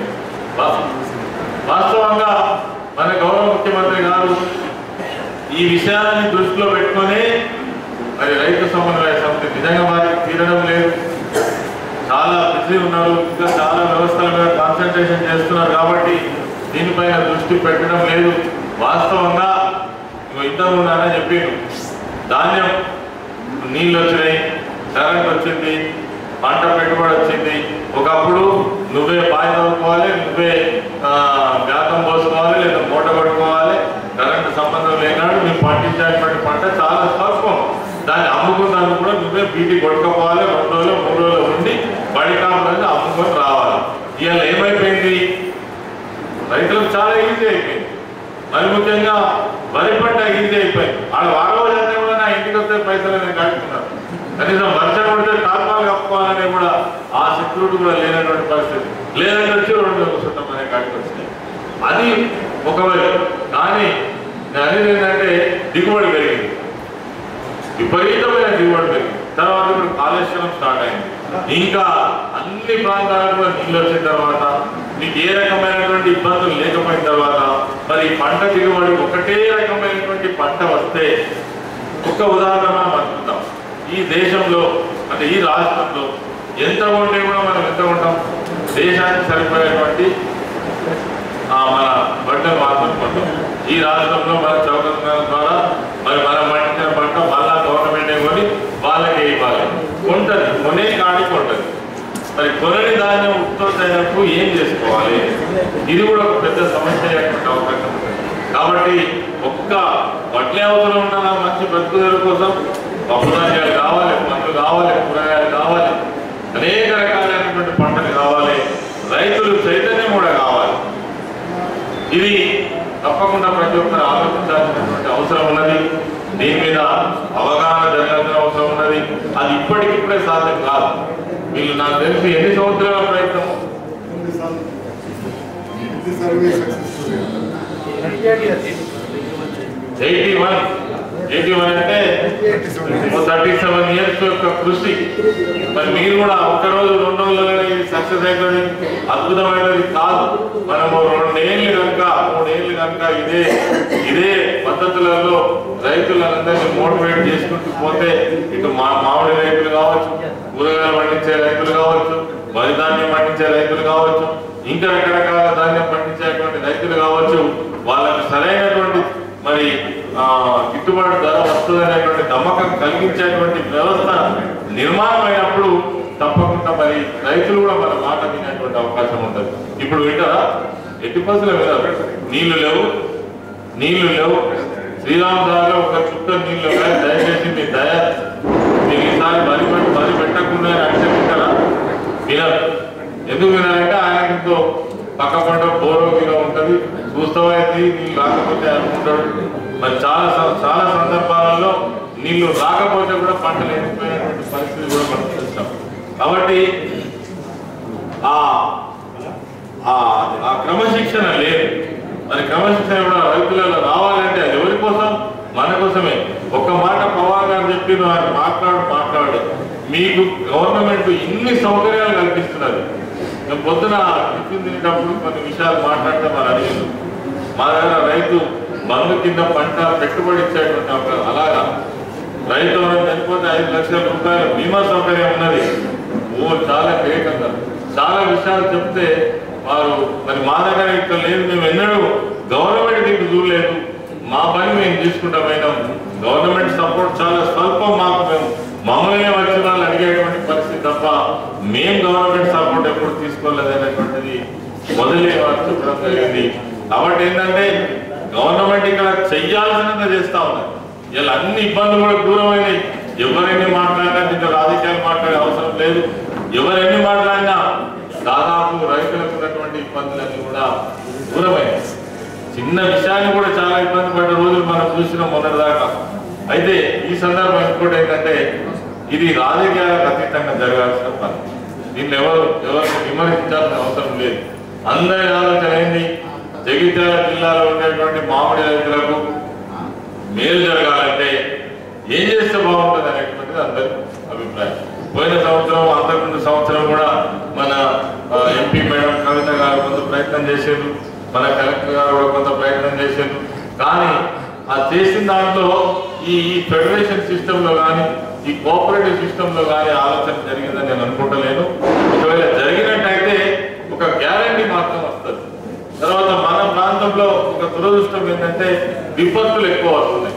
వాస్తవంగా మన గౌరవ ముఖ్యమంత్రి గారు ఈ విషయాన్ని దృష్టిలో పెట్టుకొని మరి రైతు సమన్వయ సమితి నిజంగా వారికి తీరడం లేదు, చాలా బిజీ ఉన్నారు, ఇంకా చాలా వ్యవస్థల మీద కాన్సన్ట్రేషన్ చేస్తున్నారు. కాబట్టి దీనిపైన దృష్టి పెట్టడం లేదు. వాస్తవంగా ఇద్దరు ఉన్నారని చెప్పాను, ధాన్యం నీళ్ళు వచ్చినాయి, కరెంట్ వచ్చింది, పంట పెట్టుబడి వచ్చింది. ఒకప్పుడు నువ్వే బావి తవ్వుకోవాలి, నువ్వే వ్యాతం పోసుకోవాలి, లేదా మూట పట్టుకోవాలి, కరెంటు సంబంధం లేనాడు నువ్వు పండించేటువంటి పంట చాలా స్వల్పం. దాన్ని అమ్ముకున్నాను కూడా నువ్వే బీటీ కొట్టుకోవాలి, రెండు రోజులు మూడు రోజులు ఉండి బడి కావాలని అమ్ముకొని రావాలి. ఇవాళ ఏమైపోయింది, రైతులకు చాలా ఈజీ అయిపోయింది. మరి ముఖ్యంగా వరి పంట ఈజీ అయిపోయింది. వాళ్ళు వాడవాళ్ళనే కూడా నా ఇంటికి వస్తే పైసలు నేను కట్టుకున్నాను, కనీసం వర్షం పడితే తాత్కాలు కప్పుకోవాలనే కూడా ఆ సెక్యూరిటీ కూడా లేనటువంటి పరిస్థితి. లేదంటే వచ్చి రెండు కూర్చుంటాం అనే కాడికి వచ్చినాయి. అది ఒకవైపు. కానీ నేను అనేది ఏంటంటే దిగుబడి పెరిగింది, విపరీతమైన దిగుబడి పెరిగింది. తర్వాత ఇప్పుడు కాళేశ్వరం స్టార్ట్ అయింది. ఇంకా అన్ని ప్రాంతాలకు కూడా నీళ్ళు వచ్చిన తర్వాత మీకు ఏ రకమైనటువంటి ఇబ్బందులు లేకపోయిన తర్వాత మరి పంట దిగుబడి ఒకటే రకమైనటువంటి పంట వస్తే ఒక ఉదాహరణ మనం అనుకుంటాం. ఈ దేశంలో అంటే ఈ రాష్ట్రంలో ఎంత ఉంటే కూడా మనం ఎంత ఉంటాం, దేశానికి సరిపోయేటువంటి మన పంటలు మాత్రం కొంటాం. ఈ రాష్ట్రంలో మన చౌకత్వం ద్వారా మరి మనం పండించిన పంట మళ్ళా గవర్నమెంటే కొని వాళ్ళకే ఇవ్వాలి, ఉంటుంది, కొనే కాడికి ఉంటుంది. మరి కొనని ధాన్యం ఉత్పత్తి అయినప్పుడు ఏం చేసుకోవాలి, ఇది కూడా ఒక పెద్ద సమస్య అయ్యేటువంటి అవకాశం ఉంటుంది. కాబట్టి ఒక్క వడ్లే అవసరం ఉండాలి, మంచి బతుకుదల కోసం పప్పు ధాన్యాలు కావాలి, పండ్లు కావాలి, కూరగాయలు కావాలి, అనేక రకాలైనటువంటి పంటలు కావాలి, రైతులు చైతన్యం కూడా కావాలి. ఇది తప్పకుండా ప్రతి ఒక్కరు ఆలోచించాల్సినటువంటి అవసరం ఉన్నది. దీని మీద అవగాహన జరగాల్సిన అవసరం ఉన్నది. అది ఇప్పటికిప్పుడే సాధ్యం కాదు. వీళ్ళు నాకు తెలిసి ఎన్ని సంవత్సరాల ప్రయత్నం ఎయిటీ వన్ ఎయిటీ వన్ అంటే థర్టీ సెవెన్ ఇయర్స్ యొక్క కృషి. మరి మీరు కూడా ఒక్కరోజు రెండు రోజులలో ఇది సక్సెస్ అవుతుంది అద్భుతమైనది కాదు. మనము రెండేళ్ళు కనుక మూడేళ్ళు కనుక ఇదే ఇదే పద్ధతులలో రైతులందరినీ మోటివేట్ చేసుకుంటూ పోతే ఇటు మా మామిడి రైతులు కావచ్చు, కూరగాయలు పండించే రైతులు కావచ్చు, వరి ధాన్యం పండించే రైతులు కావచ్చు, ఇంకా రకరకాల ధాన్యం పండించేటువంటి రైతులు కావచ్చు, వాళ్ళకి సరైనటువంటి మరి గిట్టుబాటు ధర వస్తుంది అనేటువంటి నమ్మకం కలిగించేటువంటి వ్యవస్థ నిర్మాణం అయినప్పుడు తప్పకుండా మరి రైతులు కూడా మన మాట వినేటువంటి అవకాశం ఉంటుంది. ఇప్పుడు వింటారా? ఎట్టి పరిస్థితుల మీద నీళ్లు లేవు నీళ్లు లేవు శ్రీరామ్ సాగర్ ఒక చుట్టూ నీళ్లు దయచేసి మీ దయ మీరు ఈసారి బలి పెట్టి బలి పెట్టకుండా అంటే వింటారా? వినరు. ఎందుకు వినాలంటే ఆయనతో పక్క పంట బోరోగిగా ఉంటుంది, చూస్తామైంది నీళ్ళు రాకపోతే అనుకుంటాడు. మరి చాలా చాలా సందర్భాలలో నీళ్లు రాకపోతే కూడా పంటలు ఎండిపోయినటువంటి పరిస్థితి కూడా మనం చూస్తాం. కాబట్టి ఆ ఆ క్రమశిక్షణ లేదు. మరి క్రమశిక్షణ కూడా రైతులలో రావాలంటే అది ఎవరి కోసం? మన కోసమే. ఒక్క మాట పవార్ గారు చెప్పి ఆయన మాట్లాడు మాట్లాడు మీకు గవర్నమెంట్ ఇన్ని సౌకర్యాలు కల్పిస్తున్నది. మేము పొద్దున టిఫిన్ తినేటప్పుడు కొన్ని విషయాలు మాట్లాడితే మరి అడిగింది. మా దగ్గర రైతు బంధు కింద పంట పెట్టుబడి ఇచ్చేటువంటి అలాగా రైతు చనిపోతే ఐదు లక్షల రూపాయల బీమా సౌకర్యం ఉన్నది. ఓ చాలా గ్రేట్ అన్నారు. చాలా విషయాలు చెప్తే వారు మరి మా దగ్గర ఇక్కడ లేదు, మేము ఎన్నడూ గవర్నమెంట్ దీనికి చూడలేదు, మా పని మేము తీసుకుంటా పోయినాం. గవర్నమెంట్ సపోర్ట్ చాలా స్వల్పం, మాకు మేము మమ్మల్ని వచ్చిన వాళ్ళు అడిగేటువంటి పరిస్థితి తప్ప మేము గవర్నమెంట్ సపోర్ట్ ఎప్పుడు తీసుకోలేదు అనేటువంటిది మొదలే వారు చెప్పడం జరిగింది. కాబట్టి ఏంటంటే గవర్నమెంట్ ఇక్కడ చెయ్యాల్సినంత చేస్తా ఉన్నది. ఇలా అన్ని ఇబ్బందులు కూడా దూరమైనవి. ఎవరెన్ని మాట్లాడినా ఇంకా రాజకీయాలు మాట్లాడే అవసరం లేదు. ఎవరెన్ని మాట్లాడినా దాదాపు రైతులకు ఉన్నటువంటి ఇబ్బందులన్నీ కూడా దూరమైనవి. చిన్న విషయాన్ని కూడా చాలా ఇబ్బంది పడ్డ రోజులు మనం చూసినాం మొన్నటిదాకా. అయితే ఈ సందర్భం ఇంకోటి ఏంటంటే ఇది రాజకీయాలకు అతీతంగా జరగాల్సిన పని. దీన్ని ఎవరు ఎవరిని విమర్శించాల్సిన అవసరం లేదు. అందరి ఆలోచన ఏంది? జగిత్యాల జిల్లాలో ఉండేటువంటి మామిడి రైతులకు మేలు జరగాలంటే ఏం చేస్తే బాగుంటుంది అనేటువంటిది అందరి అభిప్రాయం. పోయిన సంవత్సరం అంతకుముందు సంవత్సరం కూడా మన ఎంపీ మేడం కవిత గారు కొంత ప్రయత్నం చేశారు, మన కలెక్టర్ గారు కూడా కొంత ప్రయత్నం చేశారు. కానీ ఆ చేసిన దాంట్లో ఈ ఫెడరేషన్ సిస్టంలో కానీ ఈ కోఆపరేటివ్ సిస్టంలో కానీ ఆలోచన జరిగిందని నేను అనుకుంటలేను. ఒకవేళ జరిగినట్టయితే ఒక గ్యారంటీ మాత్రం వస్తుంది. తర్వాత మన ప్రాంతంలో ఒక దురదృష్టం ఏంటంటే విపత్తులు ఎక్కువ వస్తున్నాయి.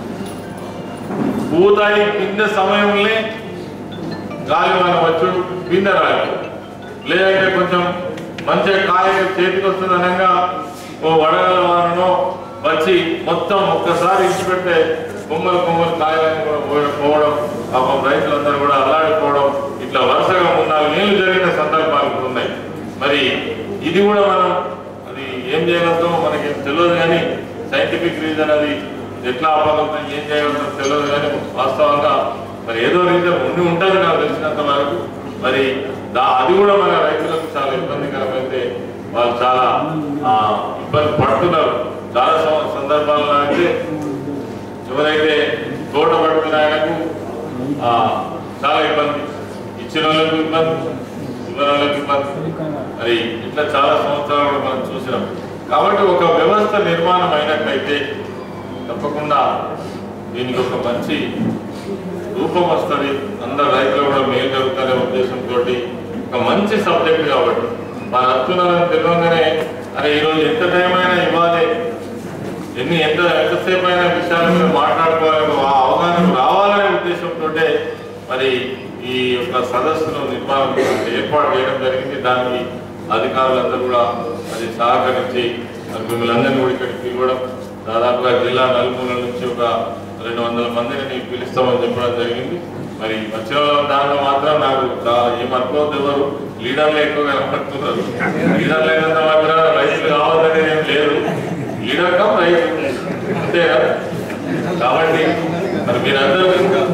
పూతాయి కింద సమయంలో గాలి మన వచ్చుడు కింద రాయదు, లేదంటే కొంచెం మంచిగా కాయ చేతికి వస్తుంది అనగా ఓ వడగల వాననో వచ్చి మొత్తం ఒక్కసారి ఇచ్చి పెడితే కొమ్మలు కొమ్మలు కాయలని కూడా పోవడం, పాపం రైతులందరూ కూడా అల్లాడిపోవడం, ఇట్లా వరుసగా మూడు నీళ్లు జరిగిన సందర్భాలు కూడా ఉన్నాయి. మరి ఇది కూడా మనం అది ఏం చేయగలుగుతామో మనకి తెలియదు, కానీ సైంటిఫిక్ రీజన్ అది ఎట్లా ఆపగలుగుతాం ఏం చేయగలుగుతాం తెలియదు. కానీ వాస్తవంగా మరి ఏదో రీజన్ ఉండి ఉంటుంది నాకు తెలిసినంత వరకు. మరి దా అది కూడా మన రైతులకు చాలా ఇబ్బందికరమైతే వాళ్ళు చాలా ఇబ్బంది పడుతున్నారు. చాలా సందర్భాల్లో అయితే ఎవరైతే తోట పడుతున్న ఆయనకు చాలా ఇబ్బంది, ఇచ్చిన వాళ్ళకు ఇబ్బంది, ఇవ్వని వాళ్ళకి ఇబ్బంది. మరి ఇట్లా చాలా సంవత్సరాలు మనం చూసినాం. కాబట్టి ఒక వ్యవస్థ నిర్మాణం అయినట్లయితే తప్పకుండా దీనికి ఒక మంచి రూపం వస్తుంది, అందరు రైతులు కూడా మేలు జరుగుతారనే ఉద్దేశంతో ఒక మంచి సబ్జెక్ట్. కాబట్టి మన అత్యున్నదని తెలియగానే అరే ఈరోజు ఎంత టైం అయినా ఇవ్వాలి, ఎన్ని ఎంత ఎంతసేపు అయినా విషయాల మీద మాట్లాడుకోవాలి, ఆ అవగాహన రావాలనే ఉద్దేశంతో మరి ఈ యొక్క సదస్సును నిర్మాణం ఏర్పాటు చేయడం జరిగింది. దానికి అధికారులందరూ కూడా అది సహకరించి మరి మిమ్మల్ని అందరినీ కూడా ఇక్కడికి పిలవడం, దాదాపుగా జిల్లా నలుమూల నుంచి ఒక రెండు వందల మందిని పిలుస్తామని చెప్పడం జరిగింది. మరి వచ్చిన దాంట్లో మాత్రం నాకు చాలా ఏమనుకోవద్దు, ఎవరు లీడర్లు ఎక్కువగా కనపడుతున్నారు. లీడర్ లేనంత మాత్రం రైతులు కావాలనేది ఏం లేదు, లీడర్ కమ్ రైతు అంతే కదా. కాబట్టి మరి మీరందరూ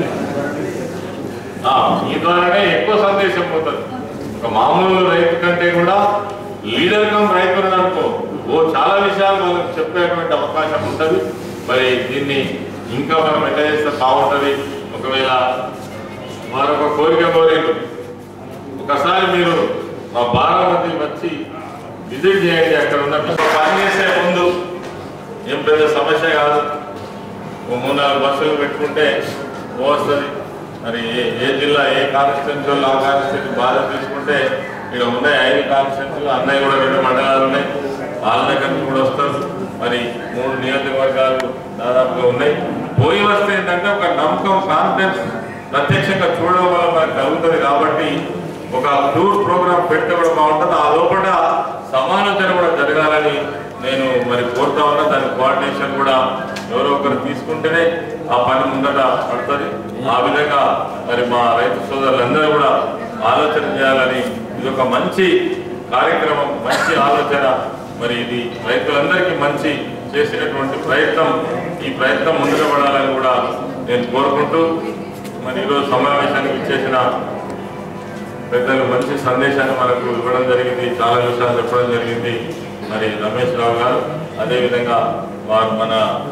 ఈ ద్వారానే ఎక్కువ సందేశం పోతుంది. ఒక మామూలు రైతు కంటే కూడా లీడర్ కమ్ రైతులు అనుకో ఓ చాలా విషయాలు మనకు చెప్పేటువంటి అవకాశం ఉంటుంది. మరి దీన్ని ఇంకా మనం ఎట్లా చేస్తే బాగుంటుంది. ఒకవేళ మరొక కోరిక కోరేరు ఒకసారి మీరు మా బారామతి వచ్చి విజిట్ చేయండి. అక్కడ ఉన్న పని చేసే ముందు ఏం పెద్ద సమస్య కాదు. ఓ మూడు నాలుగు బస్సులు పెట్టుకుంటే వస్తుంది. మరి ఏ ఏ జిల్లా ఏ కాన్స్టిట్యున్సీలో ఆ కాన్స్టిట్యున్సీ బాగా తీసుకుంటే ఇక్కడ ఉన్నాయి ఐదు కాన్స్టిట్యున్సీలు, అన్నయ్య కూడా రెండు మండలాలు ఉన్నాయి, వాళ్ళ దగ్గర నుంచి కూడా వస్తారు. మరి మూడు నియోజకవర్గాలు దాదాపుగా ఉన్నాయి. పోయి వస్తే ఏంటంటే ఒక నమ్మకం, కాన్ఫిడెన్స్ ప్రత్యక్షంగా చూడడం వల్ల మనకు కలుగుతుంది. కాబట్టి ఒక టూర్ ప్రోగ్రామ్ పెడితే కూడా బాగుంటుంది. ఆ లోపల సమాలోచన కూడా జరగాలని నేను మరి కోరుతా ఉన్నా. దాని కోఆర్డినేషన్ కూడా ఎవరో ఒకరు తీసుకుంటేనే ఆ పని ముందట పడుతుంది. ఆ విధంగా మరి మా రైతు సోదరులందరూ కూడా ఆలోచన చేయాలని, ఇది ఒక మంచి కార్యక్రమం, మంచి ఆలోచన. మరి ఇది రైతులందరికీ మంచి చేసినటువంటి ప్రయత్నం. ఈ ప్రయత్నం ముందుకు పడాలని కూడా నేను కోరుకుంటూ మరి ఈరోజు సమావేశానికి ఇచ్చేసిన పెద్దలు మంచి సందేశాన్ని మనకు ఇవ్వడం జరిగింది, చాలా విషయాలు చెప్పడం జరిగింది. మరి రమేష్ రావు గారు, అదేవిధంగా వారు మన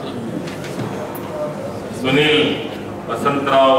సునీల్ వసంతరావు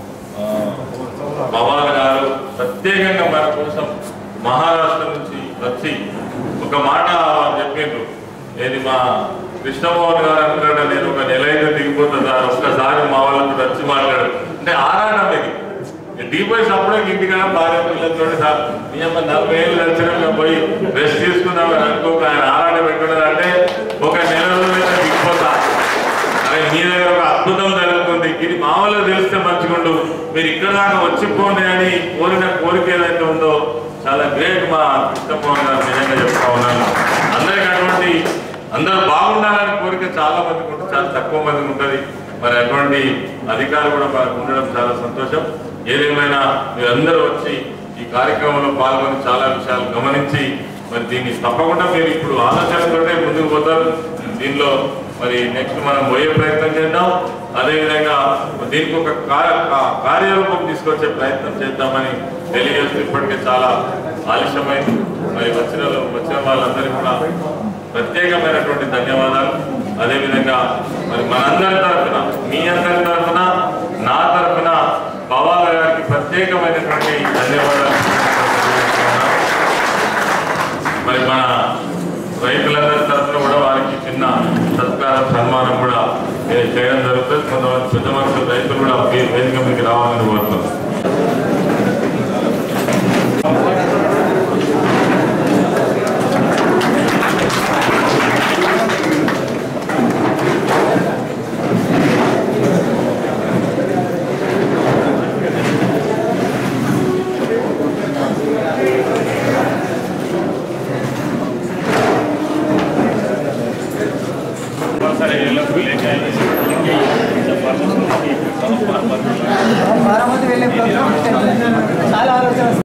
పవార్ గారు ప్రత్యేకంగా మన కోసం మహారాష్ట్ర నుంచి వచ్చి ఒక మాట చెప్పిండ్రు. ఏది మా కృష్ణమోహన్ గారు అంటున్నాడు, నేను ఒక నెల అయితే దిగిపోతుంది సార్, ఒక్కసారి మా వాళ్ళతో వచ్చి మాట్లాడు అంటే ఆరాటం ఇది. డీపోయి అప్పుడే ఇంటికన్నా భార్య పిల్లలతో సార్ మీ అమ్మ నలభై ఏళ్ళు నచ్చిన పోయి రెస్ట్ తీసుకుందామని అనుకోక ఆయన ఆరాట పెట్టుకున్నది అంటే ఒక నెల రోజులైతే దిగిపోతా. అరే మీ దగ్గర ఒక అద్భుతం జరుగుతుంది, ఇది మామూలుగా తెలిస్తే మంచిగుండు, మీరు ఇక్కడ దాకా వచ్చిపోండి అని కోరిన కోరిక ఏదైతే ఉందో చాలా గ్రేట్. మా కృష్ణమోహన్ గారు నిజంగా చెప్తా ఉన్నాను. అందరికి అటువంటి అందరూ బాగుండాలని కోరిక చాలా మందికి ఉంటుంది, చాలా తక్కువ మందికి ఉంటుంది. మరి అటువంటి అధికారులు కూడా మనకు ఉండడం చాలా సంతోషం. ఏదేమైనా మీరందరూ వచ్చి ఈ కార్యక్రమంలో పాల్గొని చాలా విషయాలు గమనించి మరి దీన్ని తప్పకుండా మీరు ఇప్పుడు ఆలోచనతోనే ముందుకు పోతారు. దీనిలో మరి నెక్స్ట్ మనం పోయే ప్రయత్నం చేద్దాం. అదేవిధంగా దీనికి ఒక కార్యరూపం తీసుకొచ్చే ప్రయత్నం చేద్దామని తెలియజేస్తూ ఇప్పటికే చాలా ఆలస్యమైంది. మరి వచ్చిన వచ్చిన వాళ్ళందరికీ కూడా ప్రత్యేకమైనటువంటి ధన్యవాదాలు. అదేవిధంగా మరి మనందరి తరఫున, మీ అందరి తరఫున, నా తరఫున పవార్ గారికి ప్రత్యేకమైనటువంటి ధన్యవాదాలు. మరి మన రైతులందరి తరఫున కూడా వారికి చిన్న సత్కారం, సన్మానం కూడా చేయడం జరుగుతుంది. కొంతమంది పెద్ద మనుషులు రైతులు కూడా వేదిక మీదకి రావాలని కోరుతున్నాం. बारामती వెళ్ళే